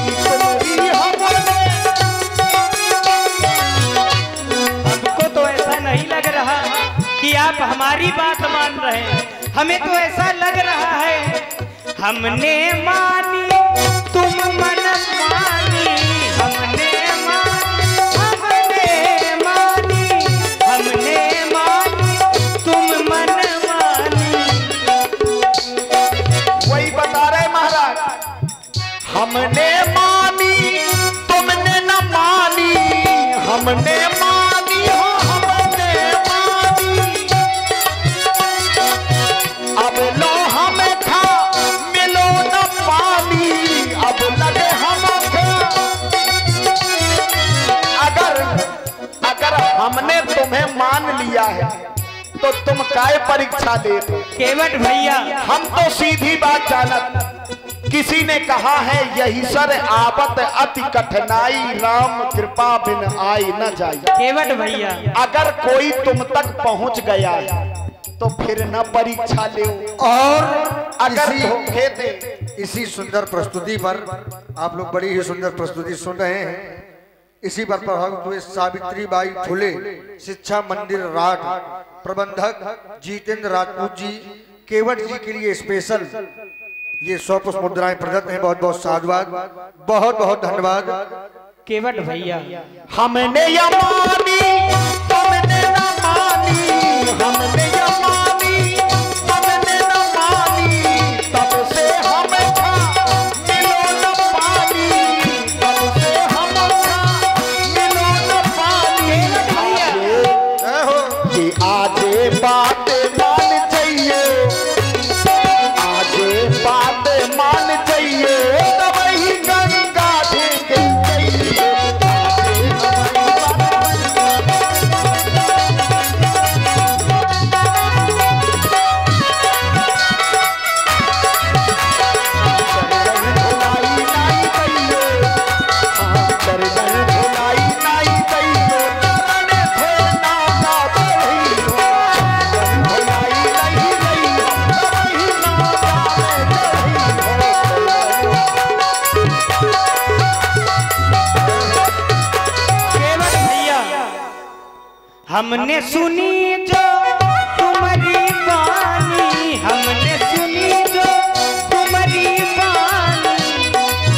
हमको तो ऐसा नहीं लग रहा कि आप हमारी बात मान रहे हैं। हमें तो ऐसा लग रहा है हमने मानी तुम मन मानी, हमने मानी तुम मन मानी। वही बता रहे महाराज, हमने मानी तुमने न मानी, हमने मानी हो हमने तो तुम काय परीक्षा दे। केवट भैया हम तो सीधी बात जानत, किसी ने कहा है यही सर आवत अति कठिनाई, राम कृपा बिन आई न जाई। केवट भैया अगर कोई तुम तक पहुंच गया है तो फिर न परीक्षा ले। और अगर धोखे दे। इसी सुंदर प्रस्तुति पर आप लोग बड़ी ही सुंदर प्रस्तुति सुन रहे हैं। इसी पर प्रभावित हुए सावित्रीबाई फुले शिक्षा मंदिर राठ प्रबंधक जितेंद्र राजपूत जी, केवट जी के लिए स्पेशल ये 100 पुष्प मुद्राएं प्रदत्त हैं। बहुत बहुत साधुवाद, बहुत बहुत धन्यवाद। केवट भैया हमने या मानी तुमने न मानी, हमने या मानी तुमने न मानी, तब से हम खा मिलो न पानी, तब से हम खा मिलो न पानी। कि आजे बात मान जाइए, आजे बात मान जाइए, तब ही गंगा देंगे जाइए। हमने सुनी जो तुम्हारी वाणी, हमने सुनी जो तुम्हारी वाणी,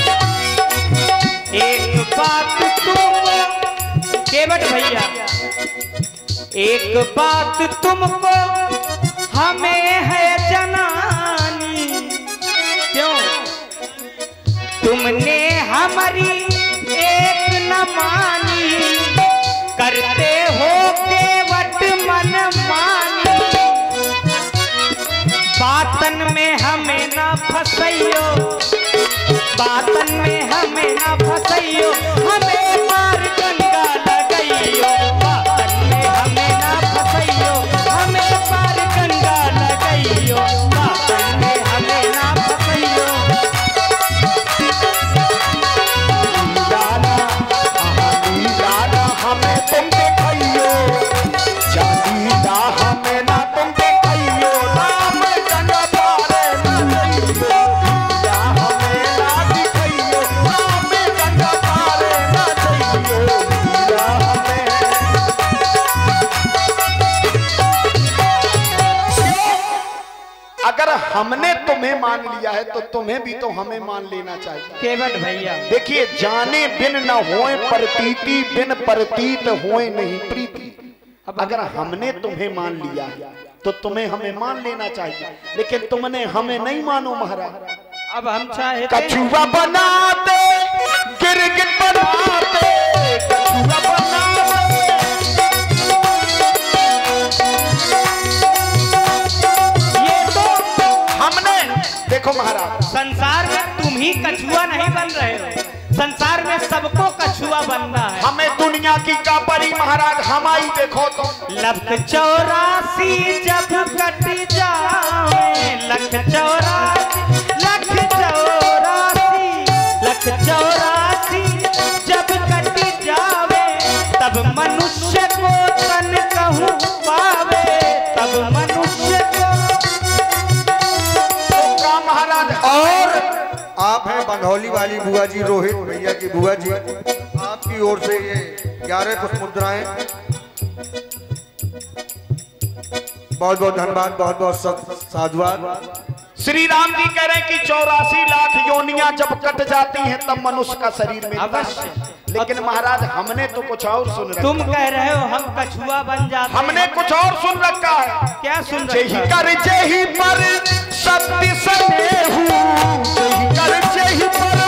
एक बात तुम केवट भैया, एक बात तुमको हमें है जनानी। क्यों? तुमने हमारी एक न मानी, करते हो केवट मन मानी। बातन में हमें ना फसैयो, बातन में हमें ना फसैयो, हमें मार गंगा लगैयो। बातन में हमें ना फसैयो, हमें मार गंगा लगैयो। बातन में हमें ना फसैयो। हमें तुम देखियो, जानीदा हमें ना तुम देखियो, राम गंगा पारे न जइयो। या हमें ना दिखियो, राम गंगा पारे न जइयो। या हमें अगर हमने तुम्हें मान लिया है तो तुम्हें भी तो हमें मान लेना चाहिए। केवट भैया देखिए, जाने बिन न होए प्रतीति, बिन प्रतीत होए नहीं प्रीति। अगर हमने तुम्हें मान लिया है तो तुम्हें हमें मान लेना चाहिए, लेकिन तुमने हमें नहीं मानो महाराज। अब हम चाहे कछुआ बनाते गिरगिट बनाते, कछुआ बनाते। ये तो हमने देखो महाराज, संसार में तुम ही कछुआ नहीं बन रहे हो, संसार में सबको कछुआ बनना है। हमें दुनिया की कापरी महाराज, हमारी देखो तो लख 84 जब कट जाए, लख 84 लख 84 लख 84 जब कट जावे, तब मनुष्य को तन कहूँ पावे, तब मनुष्य को। का महाराज। और आप हैं बंधौली वाली बुआ जी, रोहित भैया की बुआ जी, आपकी ओर से ये 11 पुष्प मुद्राएं। बहुत बहुत धन्यवाद, बहुत बहुत साधुवाद। श्री राम जी कह रहे हैं कि 84 लाख योनियां जब कट जाती हैं तब मनुष्य का शरीर मिलता अवश्य। है। लेकिन महाराज हमने तो कुछ और सुन रखा। तुम कह रहे हो हम कछुआ बन जाते, हमने कुछ और सुन रखा है। क्या सुन जेहि रखा है? कर जेहि पर सत्य सनेहु, जेहि कर जेहि पर।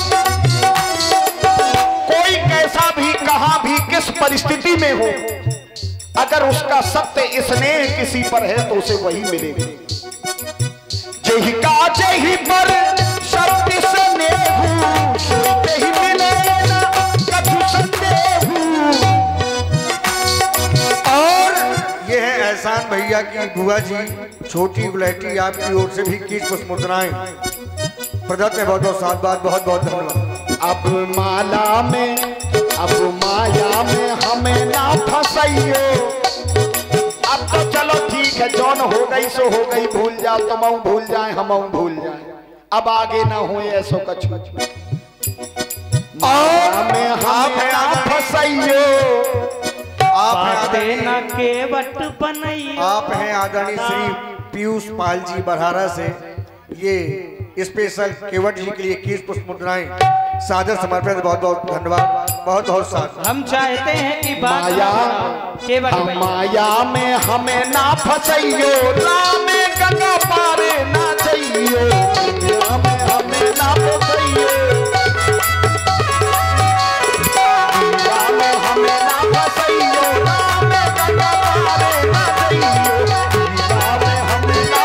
कोई कैसा भी कहां भी किस परिस्थिति में हो, अगर उसका सत्य स्नेह किसी पर है तो उसे वही मिलेगा। जेहि का जेहि पर सत्य स्नेहु, तेहि मिले ना कछु संदेहु। और ये है भैया की बुआ जी छोटी गुलेटी आपकी ओर से भी किस पुष्प मुद्राएं प्रदत्त है। बहुत बहुत साधुवाद, बहुत बहुत धन्यवाद। अब माला में, अब माया में हमें ना फंसाइयो। अब तो चलो ठीक है, जौन हो गई सो हो गई, भूल जाओ, तुम भूल जाए, हम भूल जाए, अब आगे ना हुए ऐसो कछु। में हमें ना फंसाइयो, आप न केवट बनइयो। आप हैं आदरणीय श्री पीयूष पाल जी बरहारा से, ये स्पेशल केवट जी के लिए किस पुष्प मुद्राएं सादर समर्पित। बहुत बहुत धन्यवाद, बहुत बहुत साथ। हम चाहते हैं कि माया, केवट माया में हमें ना फंसाइयो, राम गंगा पारे ना चाहिए, माया में हमें ना फंसाइयो, माया में हमें ना फंसाइयो, राम गंगा पारे ना चाहिए, माया में हमें ना।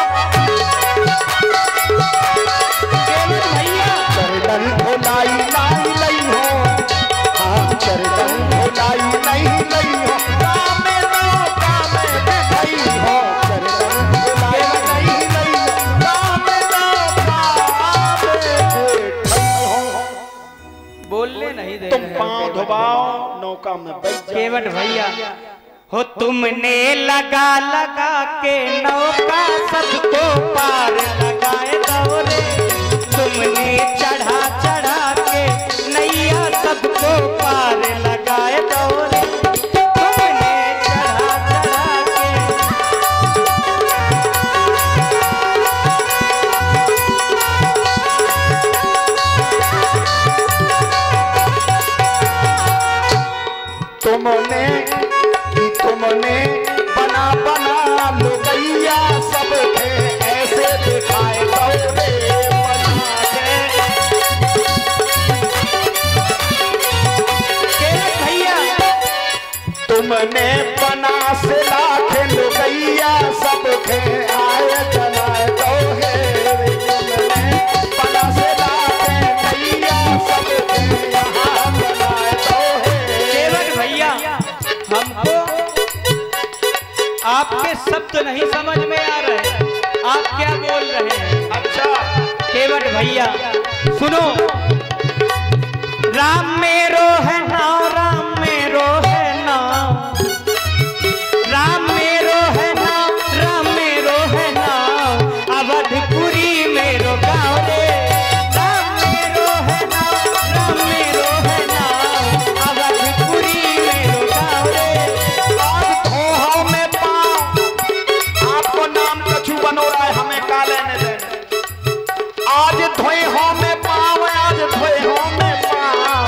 केवट भैया चरणन भुलाई नहीं लई हो, हाँ चरणन भुलाई नहीं लई हो, राम नौका में बैठाई हो, चरणन भुलाई नहीं लई हो, राम नौका में बैठाई हो। बोलने नहीं दे तुम रहे हैं पांव केवट धोबाओ, नौका में बैठ जाओ। केवट भैया हो, तुमने लगा लगा के नौका सबको पार लगाए दौरे, तुमने चढ़ा चढ़ा के नैया सबको पार लगाए दौरे, तुमने चढ़ा चढ़ा के। तुमने बना बना लो गैया सबके ऐसे दिखाए दौरे बना के। केवट भैया तुमने बना से लाखे लो गैया सबके आए जलाए दोहे, तुमने बना से लाखे गैया सबके यहाँ जलाए दोहे। केवट भैया हमको आपके शब्द नहीं समझ में आ रहे, आप क्या बोल रहे हैं। अच्छा केवट भैया सुनो, राम मेरो है नाम, राम मेरो है नाम, राम मेरो है नाम, राम मेरो है नाम, अवधपुरी मेरो गाँव रे, राम मेरो है नाम, राम मेरो है नाम, अवधपुरी मेरो गाँव रे। आज धोहा में पाँव, आपको नाम कछु बनो रहा है, हमें का लेने देने। आज धोए हो में पाँव, आज धोए हो में पाँव,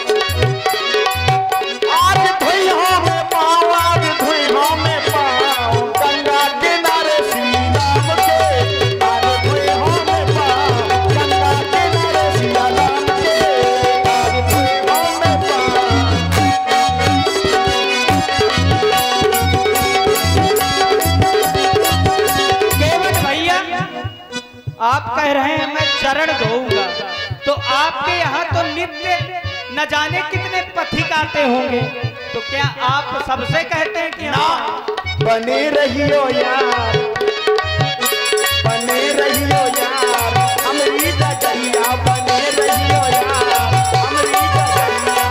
आज धोए हो में पाँव, आज धोए हो में पाँव, गंगा किनारे श्री राम के, आज धोए हो में पाँव, गंगा किनारे श्री राम के, आज धोए हो में पाँव। केवट भैया आप कह रहे हैं मैं चरण धोऊंगा, तो आपके यहाँ तो नित्य न जाने कितने पथिक आते होंगे, तो क्या आप सबसे कहते हैं कि हाँ बने रहियो यार, बने रहियो यार, हमरी डगरिया बने रहियो यार, हमरी डगरिया।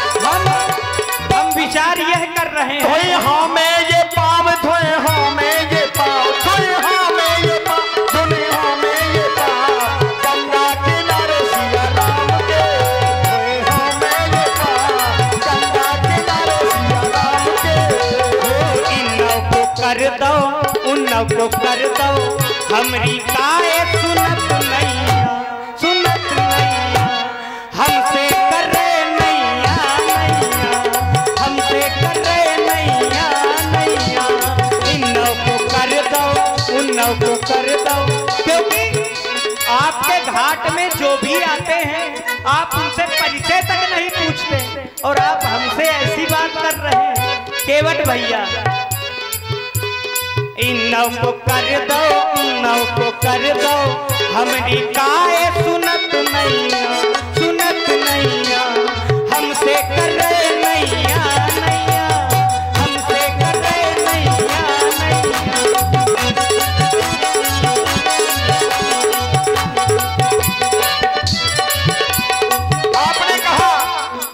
हम विचार यह कर रहे हैं। धोए हाँ में ये पाँव, धोए हाँ में ये पाँव, धोए हाँ में ये पाँव, धोए हाँ में ये पाँव, गंगा किनारे सिया राम के, धोए हाँ में ये पाँव, गंगा किनारे सिया राम के। इन को कर दो, उन को कर दो, हमरी काए सुनत नैया, सुनत नैया, हमसे करे नैया नैया, हमसे करे नैया नैया, इन को कर दो, उन को कर दो, क्योंकि आपके घाट में जो भी आते हैं आप उनसे परिचय तक नहीं पूछते, और आप हमसे ऐसी बात कर रहे हैं। केवट भैया इन को कर दो, उन को कर दो, हमरी काए सुनत नैया, सुनत नैया, हमसे करे नैया नैया, हमसे करे नैया नैया।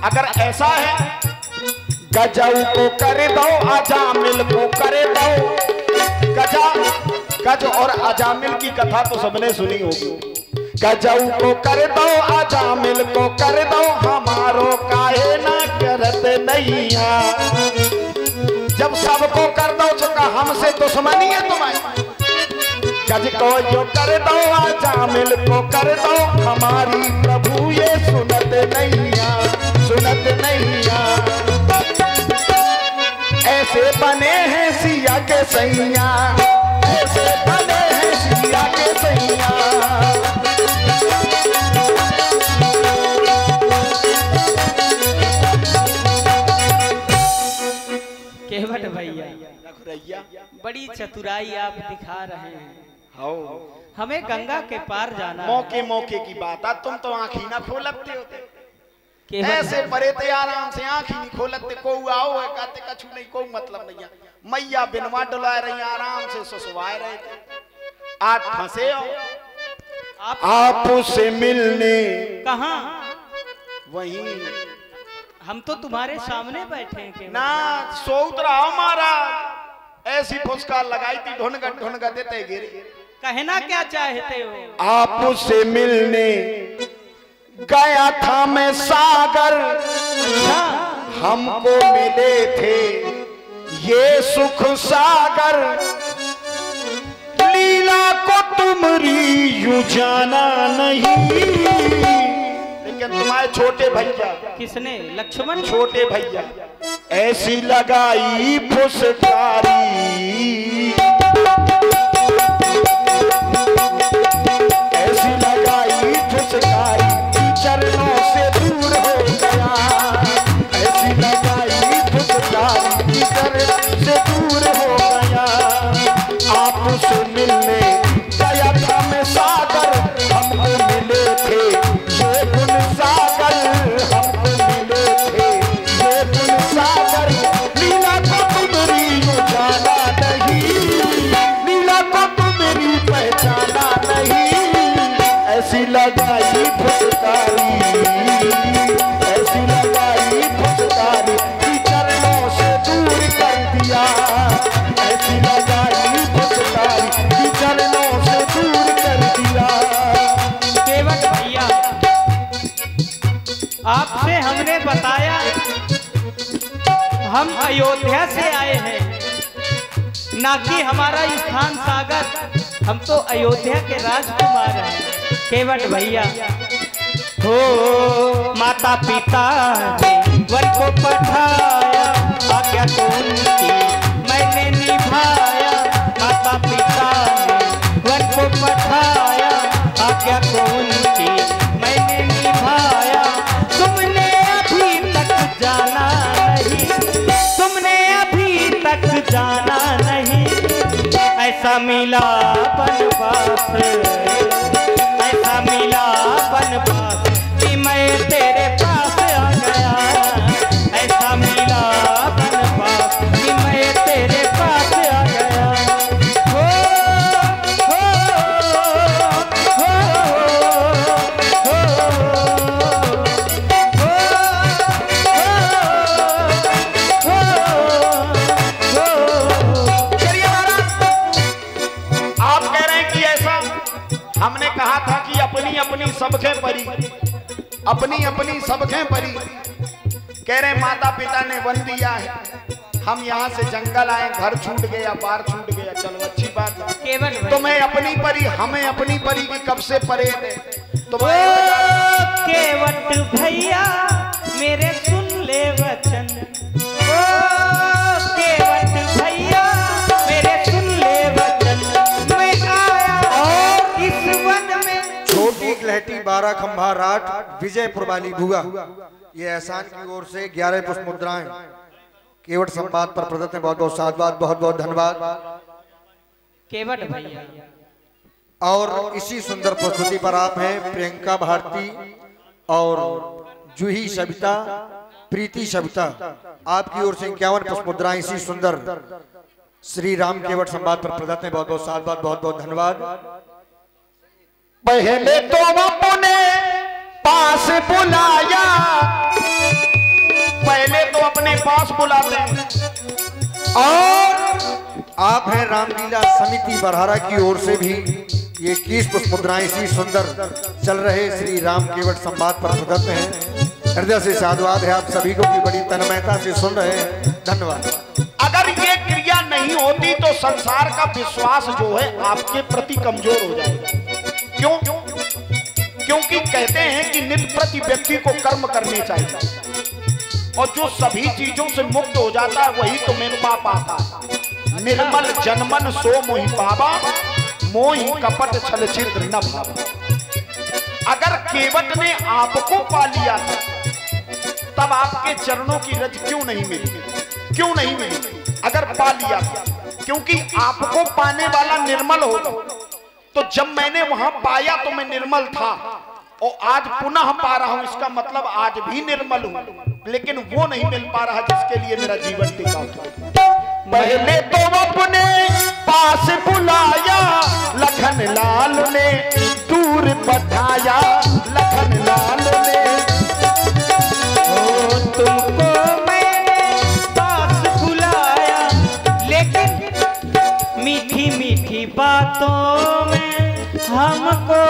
अगर ऐसा है गजऊ को कर दो अजामिल को कर दो। गज और अजामिल की कथा तो सबने सुनी होगी। गजऊ को कर दो अजामिल को कर दो, हमारो काहे ना करत नैया। जब सबको कर दो तो हमसे दुश्मनी है तुम्हें। गज को जो कर दो अजामिल को कर दो, हमारी प्रभु ये सुनत नैया, सुनत नैया। ऐसे बने हैं सिया के सैया, ऐसे बने हैं सिया के सैया। केवट भैया बड़ी चतुराई आप दिखा रहे हैं। हमें गंगा के पार जाना। मौके मौके की बात है, तुम तो आँख ही ना खोलते होते। ऐसे परे थे आराम से आँख ही नहीं खोलते। को आओ है कहते कछु नहीं, कोई मतलब नहीं है। मैया बिनवा डुला रही आराम से सुसवाए रहे थे। आज फंसे हो आप से मिलने। कहाँ? वहीं हम तो तुम्हारे सामने बैठे हैं ना। सोच रहा हमारा ऐसी फुसकार लगाई थी, ढूंढ देते गिरे। कहना क्या चाहते हो? आप से मिलने गया था मैं सागर, हमको मिले थे ये सुख सागर। लीला को तुमरी यूं जाना नहीं, लेकिन तुम्हारे छोटे भैया। किसने? लक्ष्मण छोटे भैया ऐसी लगाई फुसकारी, ऐसी लगाई फुसकारी चरणों से दूर हो गया। ऐसी लगाई फुसकारी चरणों से दूर हो गया। आपसे मिलने गया था मैं सागर, हमको मिले थे ये गुण सागर, हमको मिले थे ये गुण सागर। लीला को तुमरी यूं जाना नहीं, लीला को तुमरी पहचाना नहीं। ऐसी लगाई फुसकारी, ऐसी लगाई फुसकारी चरणों से दूर कर दिया। ऐसी लगाई फुसकारी चरणों से दूर कर दिया। केवट भैया आपसे हमने बताया हम अयोध्या से आए हैं, ना कि हमारा स्थान सागर। हम तो अयोध्या के राजकुमार हैं। केवट भैया हो माता पिता ने वन को पठाया, आज्ञा तो उनकी मैंने निभाया। माता पिता ने वन को पठाया, आज्ञा तो उनकी मैंने निभाया। तुमने अभी तक जाना नहीं, तुमने अभी तक जाना नहीं। ऐसा मिला बनवास, ऐसा मिला बनवास कि मैं तेरे पास आ गया। ऐसा मिला बनवास कि मैं तेरे पास आ गया। हो हो हो आप कह रहे हैं कि ऐसा हमने कहा था कि अपनी अपनी सबके परी, अपनी अपनी सबके परी। कह रहे माता पिता ने वन दिया है, हम यहाँ से जंगल आए, घर छूट गया, पार छूट गया। चलो अच्छी बात है। तुम्हें अपनी परी, हमें अपनी परी की कब से परे थे। केवट भैया मेरे सुन ले वचन, ओ केवट भैया मेरे सुन ले वचन। मैं आया और इस वन में छोटी गलहटी 12 खंभा राठ विजयपुर वाली भुआ। ये एहसान की ओर से 11 पुष्प मुद्राएं केवट संवाद पर प्रदत्त है। बहुत बहुत साधुवाद, बहुत बहुत धन्यवाद केवट भैया। और इसी सुंदर प्रस्तुति पर आप हैं प्रियंका भारती और जूही सविता, प्रीति सविता। आपकी ओर से 51 पुष्प मुद्राएं इसी सुंदर श्री राम केवट संवाद पर प्रदत्त है। बहुत बहुत साधुवाद, बहुत बहुत धन्यवाद। पहले तो अपने पास बुलाया, पास बुलाते हैं। और आप हैं रामलीला समिति बरहारा की ओर से भी ये 21 पुष्प मुद्राएं इसी सुंदर चल रहे श्री राम केवट संवाद पर प्रदत्त हैं। हृदय से साधुवाद है आप सभी को भी बड़ी तन्मयता से सुन रहे हैं। धन्यवाद। अगर ये क्रिया नहीं होती तो संसार का विश्वास जो है आपके प्रति कमजोर हो जाएगा। क्यों? क्योंकि कहते हैं कि नित्य प्रति व्यक्ति को कर्म करने चाहिए और जो सभी चीजों से मुक्त हो जाता है वही तुम्हें पा पाता है। निर्मल जनमन सो मोहि पावा, मोहि कपट छल छिद्र न भावा। अगर केवट ने आपको पा लिया था तब आपके चरणों की रज क्यों नहीं मिली? क्यों नहीं मिली? अगर पा लिया था, क्योंकि आपको पाने वाला निर्मल होगा। तो जब मैंने वहां पाया तो मैं निर्मल था और आज पुनः पा रहा हूं, इसका मतलब आज भी निर्मल हूं, लेकिन वो नहीं मिल पा रहा जिसके लिए मेरा जीवन टिका था। पहले तो अपने पास बुलाया लखन लाल ने, दूर पठाया लखन लाल ने। तुमको मैंने पास बुलाया, लेकिन मीठी मीठी बातों में हमको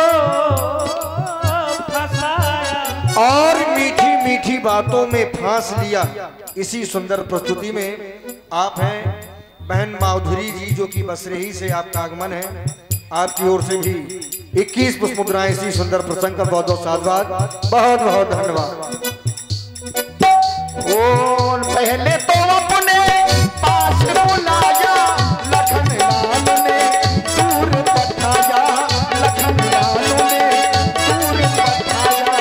फंसाया। और मीठी मीठी बातों में फांस लिया। इसी सुंदर प्रस्तुति में आप हैं बहन माधुरी जी जो कि बसरेही से आपका आगमन है। आपकी ओर से भी 21 पुष्प मुद्राएं इसी सुंदर प्रसंग का बहुत बहुत साधुवाद, बहुत बहुत धन्यवाद। और पहले तो अपने पास बुलाया लखन लाल ने, दूर पठाया लखन लाल ने, दूर पठाया।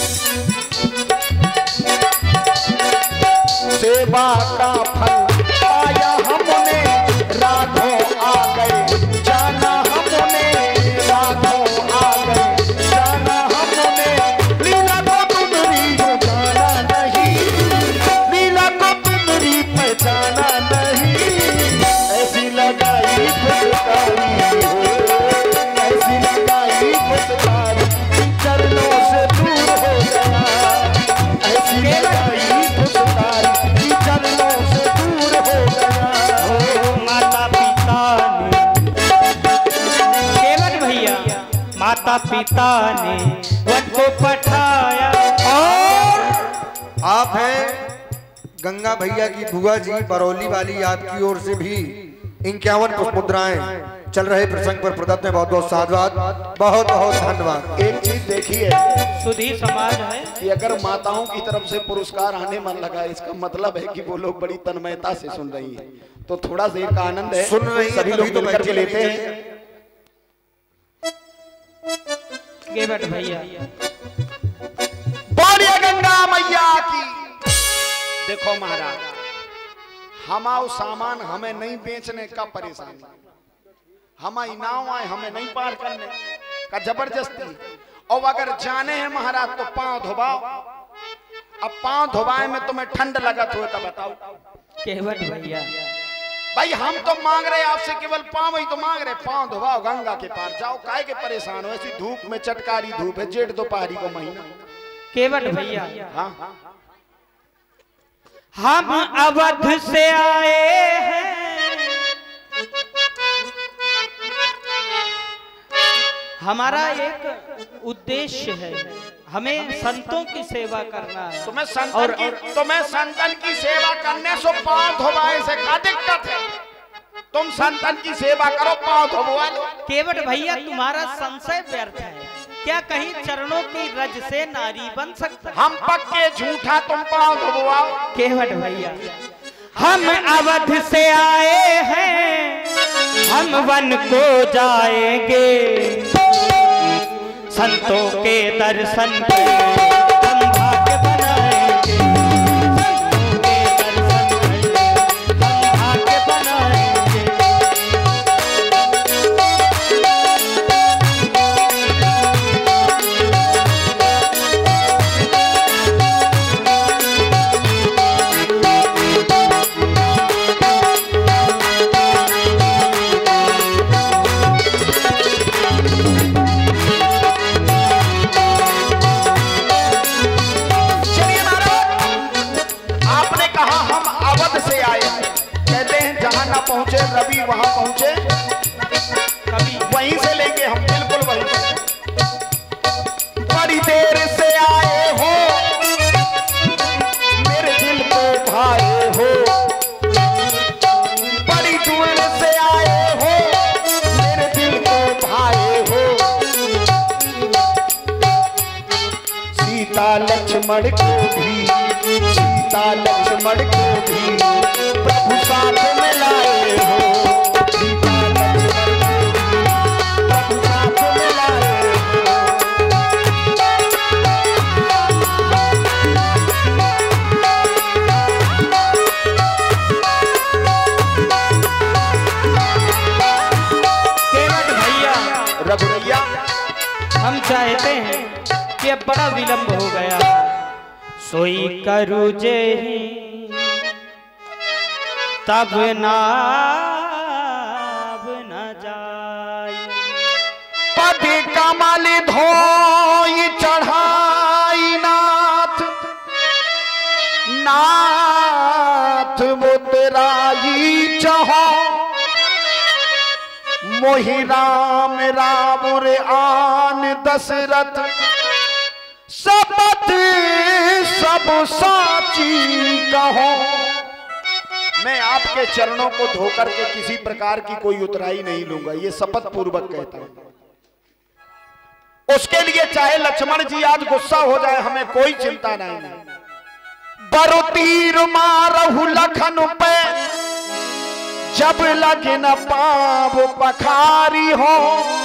सेवा का फल पाया हमने, राघो आ गए जाना हमने, राघो आ गए जाना हमने। लीला को तुम्हारी जो जाना नहीं, लीला को तुम्हारी पहचाना नहीं। ऐसी लगाई फुसकारी हो, ऐसी लगाई फुसकारी, चरणों से दूर हो गया। ऐसी लगाई फुसकारी, चरणों से दूर हो गया। माता पिता ने, केवट भैया, माता पिता ने वन को पठाया। और आप हैं गंगा भैया की बुआ जी बरौली वाली, आपकी ओर से भी 51 पुष्प मुद्राएं चल रहे प्रसंग पर प्रदत्त में बहुत बहुत साधुवाद, बहुत बहुत धन्यवाद। एक चीज देखिए सुधी समाज है कि अगर माताओं की तरफ से पुरस्कार आने मन लगा, इसका मतलब है कि वो लोग बड़ी तन्मयता से सुन रही हैं। तो थोड़ा देर का आनंद है, सुन रही हैं, सभी लोग तभी तो मिलकर के बैठे लेते हैं। हैं। केवट भैया, बोलिए गंगा मैया की। देखो महाराज, हमाओ सामान हमें नहीं बेचने का परेशानी, हमारी नाव आए हमें नहीं पार करने का जबरदस्ती। और अगर जाने हैं महाराज तो पांव धोबाओ। अब पांव धोबाए में तुम्हें ठंड लगत हो तो बताओ। केवट भैया, भाई हम तो मांग रहे आपसे केवल पांव ही तो मांग रहे, पांव धोबाओ गंगा के पार जाओ। काहे के परेशान हो? ऐसी धूप में, चटकारी धूप है, जेठ दोपहरी को महीना। केवट भैया, हाँ हम अवध से आए हैं, हमारा एक उद्देश्य है, हमें संतों की सेवा करना है। तुम्हें संतन की सेवा करने से पांव धोबाए से क्या दिक्कत है? तुम संतन की सेवा करो, पांव धोबवा लो। केवट भैया, तुम्हारा संशय व्यर्थ है। क्या कहीं चरणों की रज से नारी बन सकता? हम पक्के झूठा, तुम पांव धोबवाओ। केवट भैया, हम अवध से आए हैं, हम वन को जाएंगे, संतों के दर्शन पे हम भाग्य बनाएंगे, संतों के दर्शन पे हम भाग्य बनाएंगे। पहुंचे, रवि वहां पहुंचे, कभी वहीं से लेंगे हम, बिल्कुल वहीं से। बड़ी देर से आए हो, मेरे दिल को भाए हो, बड़ी दूर से आए हो, मेरे दिल को भाए हो। सीता लक्ष्मण को भी, सीता लक्ष्मण को भी प्रभु साथ में लाए हो, सीता लक्ष्मण को भी प्रभु साथ में लाए हो। केवट भैया, रघुरैया, हम चाहते हैं कि अब बड़ा विलंब हो गया, सोई करू जे ही तब नाव न जाई। पद कमल धोई चढ़ाई नाथ, नाथ वो तेरा ही चाहो, मोहि राम राम रे आन दशरथ, शपथ सब साची कहो। मैं आपके चरणों को धोकर के किसी प्रकार की कोई उतराई नहीं लूंगा, ये शपथ पूर्वक कहता हूं। उसके लिए चाहे लक्ष्मण जी आज गुस्सा हो जाए, हमें कोई चिंता नहीं। बरु तीर मारहु लखन पे, जब लगन पाव पखारी हो,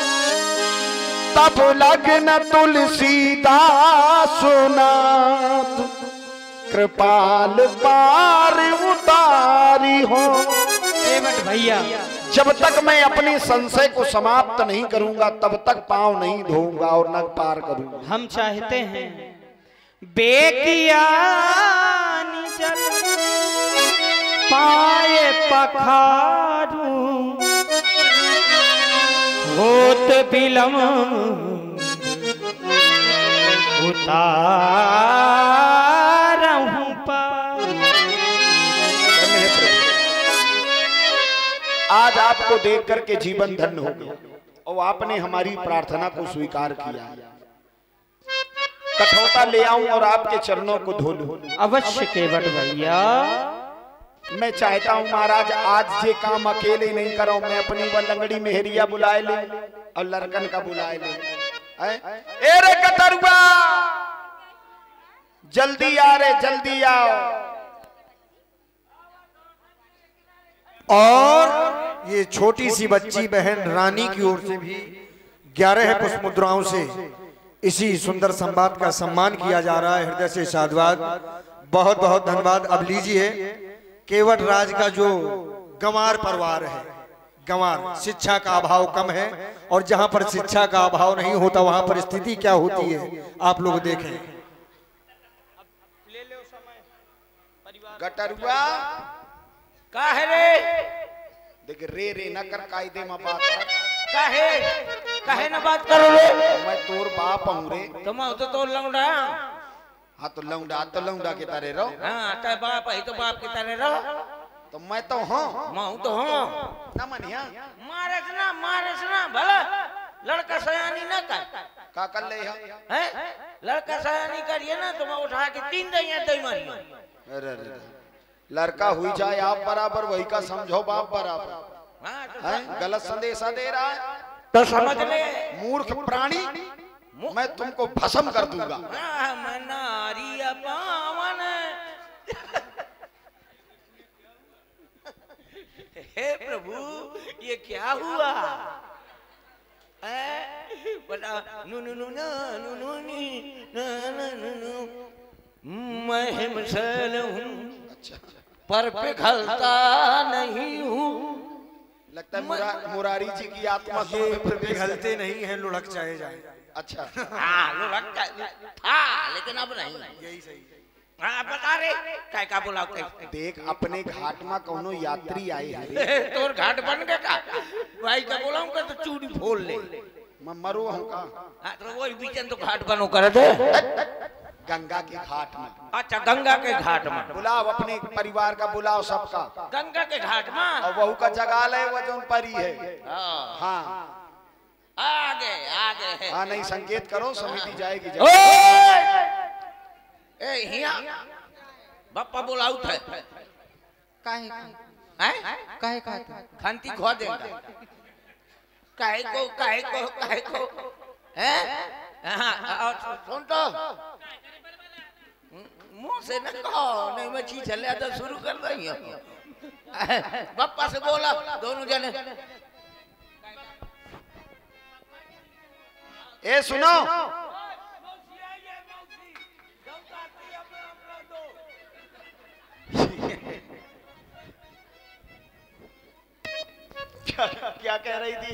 तब लगन तुलसीदास नाथ, कृपाल पार उतारी हो। केवट भैया, जब तक मैं अपने संशय को समाप्त नहीं करूंगा, तब तक पांव नहीं धोऊंगा और न पार करूंगा। हम चाहते हैं बेकिया जल पाए पखारू, होत बिलम उतारहूं पार। आज आपको देख करके जीवन धन्य हो गया और आपने हमारी प्रार्थना को स्वीकार किया। कठौता ले आऊं और आपके चरणों को धो लूं। अवश्य केवट भैया। मैं चाहता हूं महाराज, आज ये काम अकेले नहीं करो, मैं अपनी वो लंगड़ी मेहरिया बुलाए ले और लड़कन का बुलाए ले। ए रे कतरुआ, जल्दी आ रे, जल्दी आओ। और ये छोटी सी बच्ची बहन रानी की ओर से भी 11 पुष्प मुद्राओं से इसी सुंदर संवाद का सम्मान किया जा रहा है। हृदय से साधुवाद, बहुत बहुत धन्यवाद। अब लीजिए केवट राज का जो गंवार परिवार है, गंवार, शिक्षा का अभाव कम है और जहां पर शिक्षा का अभाव नहीं होता वहां पर स्थिति क्या होती है आप लोग देखें। गटरुआ काहे रे, देख रे रे न कर, कायदे में बात कर। काहे न बात करो रे, मैं तोर बाप हूं रे। तुम तो लौंडा। हाँ तो लौंडा के तारे रहो। हाँ तो बाप है तो बाप के तरह रहो। तो मैं तो हूँ, मैं तो हूँ। न मनिया मारे ना भला, लड़का सयानी ना कर। का कर ले हैं? लड़का सयानी करिए ना तो मैं उठा के 3 दैया दे मारी। अरे लड़का हुई जाए आप बराबर, वही का समझो बाप बराबर। हैं? गलत संदेशा दे रहा है तो समझ ले मूर्ख प्राणी, मैं तुमको भस्म कर दूंगा। मनारिया पावन हे प्रभु, ये क्या हुआ? बता मैं हिमशैल हूँ, पर पिघलता नहीं हूँ। लगता है मुरारी जी की आत्मा पिघलते नहीं है, लुढ़क चाहे जाए। अच्छा लुढ़क था लेकिन अब नहीं। यही सही। हाँ बता रे, काय का बोला? देख अपने घाट में कौनो यात्री आए हैं। तोर घाट बन गया का? भाई का बोलाऊंगा तो चूड़ी फोड़ ले। मैं मरो हूँ का? हाँ तो वही बीचन तो घाट बनो कर दे। गंगा के घाट में। अच्छा गंगा के घाट में बुलाओ अपने परिवार का, बुलाओ सबका। गंगा के घाट में और बहू का जगा ले, वो जो परी है। हाँ आगे आगे। हाँ नहीं संकेत करो, समिति जाएगी। बापा बोलाऊ थे काहे काहे खांती खो देगा काहे को हैं? सुन तो मुंह से न कहो, नहीं मैं चीज चले तो शुरू कर रही हूँ। पापा से बोला दोनों जने। ए सुनो, क्या कह रही थी?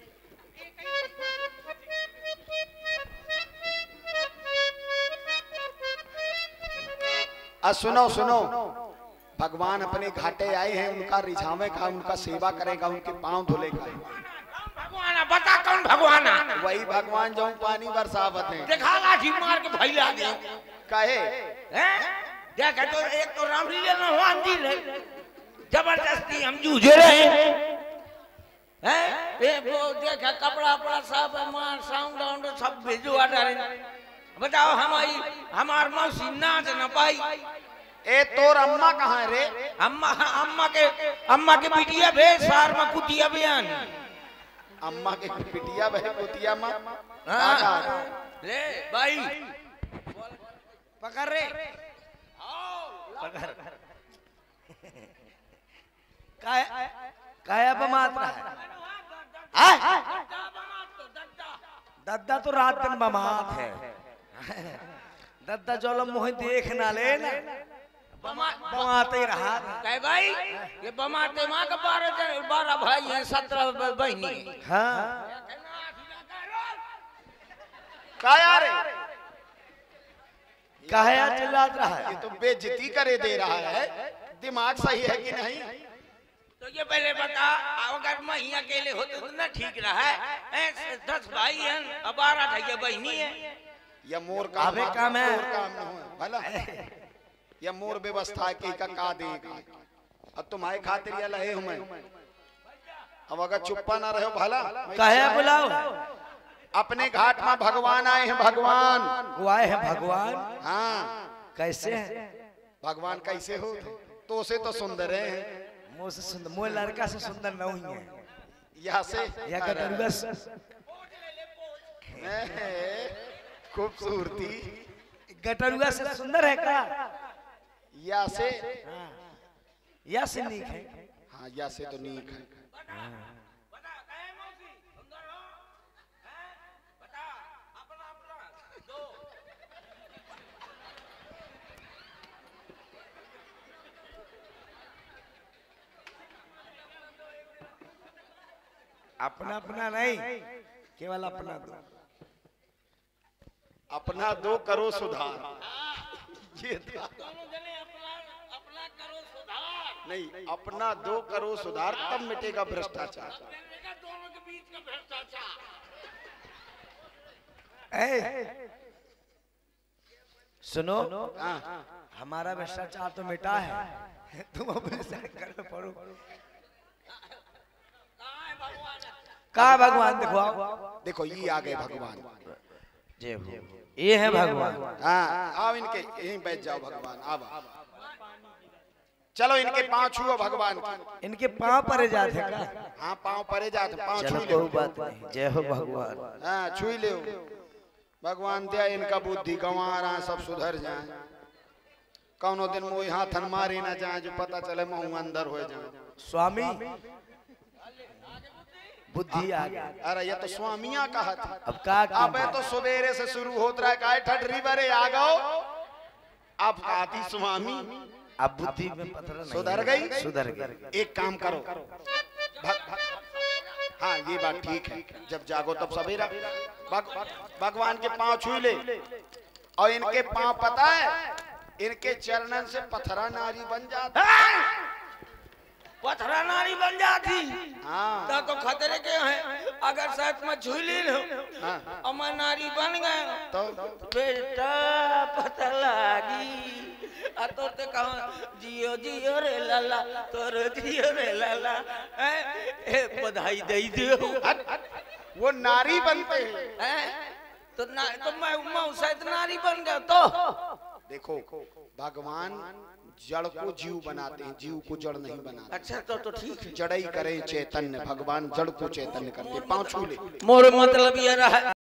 सुनो सुनो, भगवान अपने घाटे आए हैं, उनका रिझावेगा, उनका सेवा करेगा, उनके पांव धुलेगा। भगवान बता कौन भगवान? वही भगवान जो पानी बरसावत है। देखा लाठी मार के भाई आ गया कहे क्या कहते? एक तो रामलीला भगवान जी रहे, जबरदस्ती हम जूझे रहे हैं। वो देखा कपड़ा अपना सब मार साउंड वाउंड सब भिजवा डाले। बताओ हमार मौसी नाच न पाई। ए तोर अम्मा कहाँ है रे? अम्मा के बिटिया भे सार में कुटिया बयान। अम्मा के बिटिया भे कुटिया में ले भाई पकड़ रे पकड़। काया बमात है। दद्दा तो रात दिन बमात है। दद्दा जो मुझे देख ना ले ना बमाते रहा। कहे भाई ये बमाते माँ का 12 भाई हैं, 17 बहनी। हाँ काया रे, काया चिल्ला रहा है? ये तो बेइज्जती करे दे रहा है। दिमाग सही है कि नहीं? तो ये पहले बता, अगर मैं ही अकेले होते तो ना ठीक रहा है। 10 भाई हैं, 12 भैया बहनी है। या मोर काम अबे काम है, मोर काम न हो भला। या मोर व्यवस्था की का देगा। अब तुम्हारे खातिर या लहे हूं मैं। अब अगर चुप्पा ना रहो भला। काया बुलाओ? अपने घाट में भगवान आए हैं। भगवान वो आए हैं भगवान। हाँ कैसे है भगवान? कैसे हो? तो से तो सुंदर है। मुँह से सुंदर, मुँह लड़का से सुंदर न हुई है। यहाँ से या गटरुआ से खूबसूरती गटरुआ से सुंदर है का? या से या से नीक है। हाँ या से तो नीक है। अपना अपना नहीं, केवल अपना दो। अपना दो करो सुधार। ये नहीं, अपना दो करो सुधार, तब मिटेगा भ्रष्टाचार। सुनो, हमारा भ्रष्टाचार तो मिटा है, तुम अपने घर में पढ़ो। कहा भगवान? देखो देखो ये आ गए भगवान। ये है भगवान। हाँ आओ, इनके यहीं बैठ जाओ भगवान। अब चलो इनके पांव छुओ भगवान की। इनके पांव परे जाते का? हाँ पांव परे जाते, पांव छू चलो कोई बात नहीं। जय हो भगवान। हाँ छू ले भगवान। दया इनका बुद्धि गंवारा सब सुधर जाए। कौनो दिन मोह हाथन मारे ना जाए, जो पता चले मुँह अंदर हो जाए। स्वामी बुद्धि आ गया। अरे ये तो स्वामिया कहा था। अब का अब तो सवेरे से शुरू होत रहा है। काय ठडरी बरे आ गओ, अब आती स्वामी। अब बुद्धि में पत्थर नहीं सुधर गई? सुधर गई। एक काम करो हाँ ये बात ठीक है। जब जागो तब सवेरा भगवान के पांव छू ले। और इनके पांव पता है, इनके चरणन से पत्थरा नारी बन जाता। पथरा नारी बन जाती हाँ तो खतरे के हैं। अगर सच में झूली लो अमर नारी बन गए तो बेटा पता लागी तो ते कहा जियो जियो रे लाला तोर जियो रे लाला बधाई दे दियो। वो नारी बनते हैं। तो मैं शायद नारी बन गया तो देखो भगवान जड़ को जीव बनाते हैं, जीव को जड़ नहीं बनाते। अच्छा तो ठीक है। जड़ ही करे चैतन्य, भगवान जड़ को चैतन्य करते। पांव छू ले। मोर मतलब ये रहा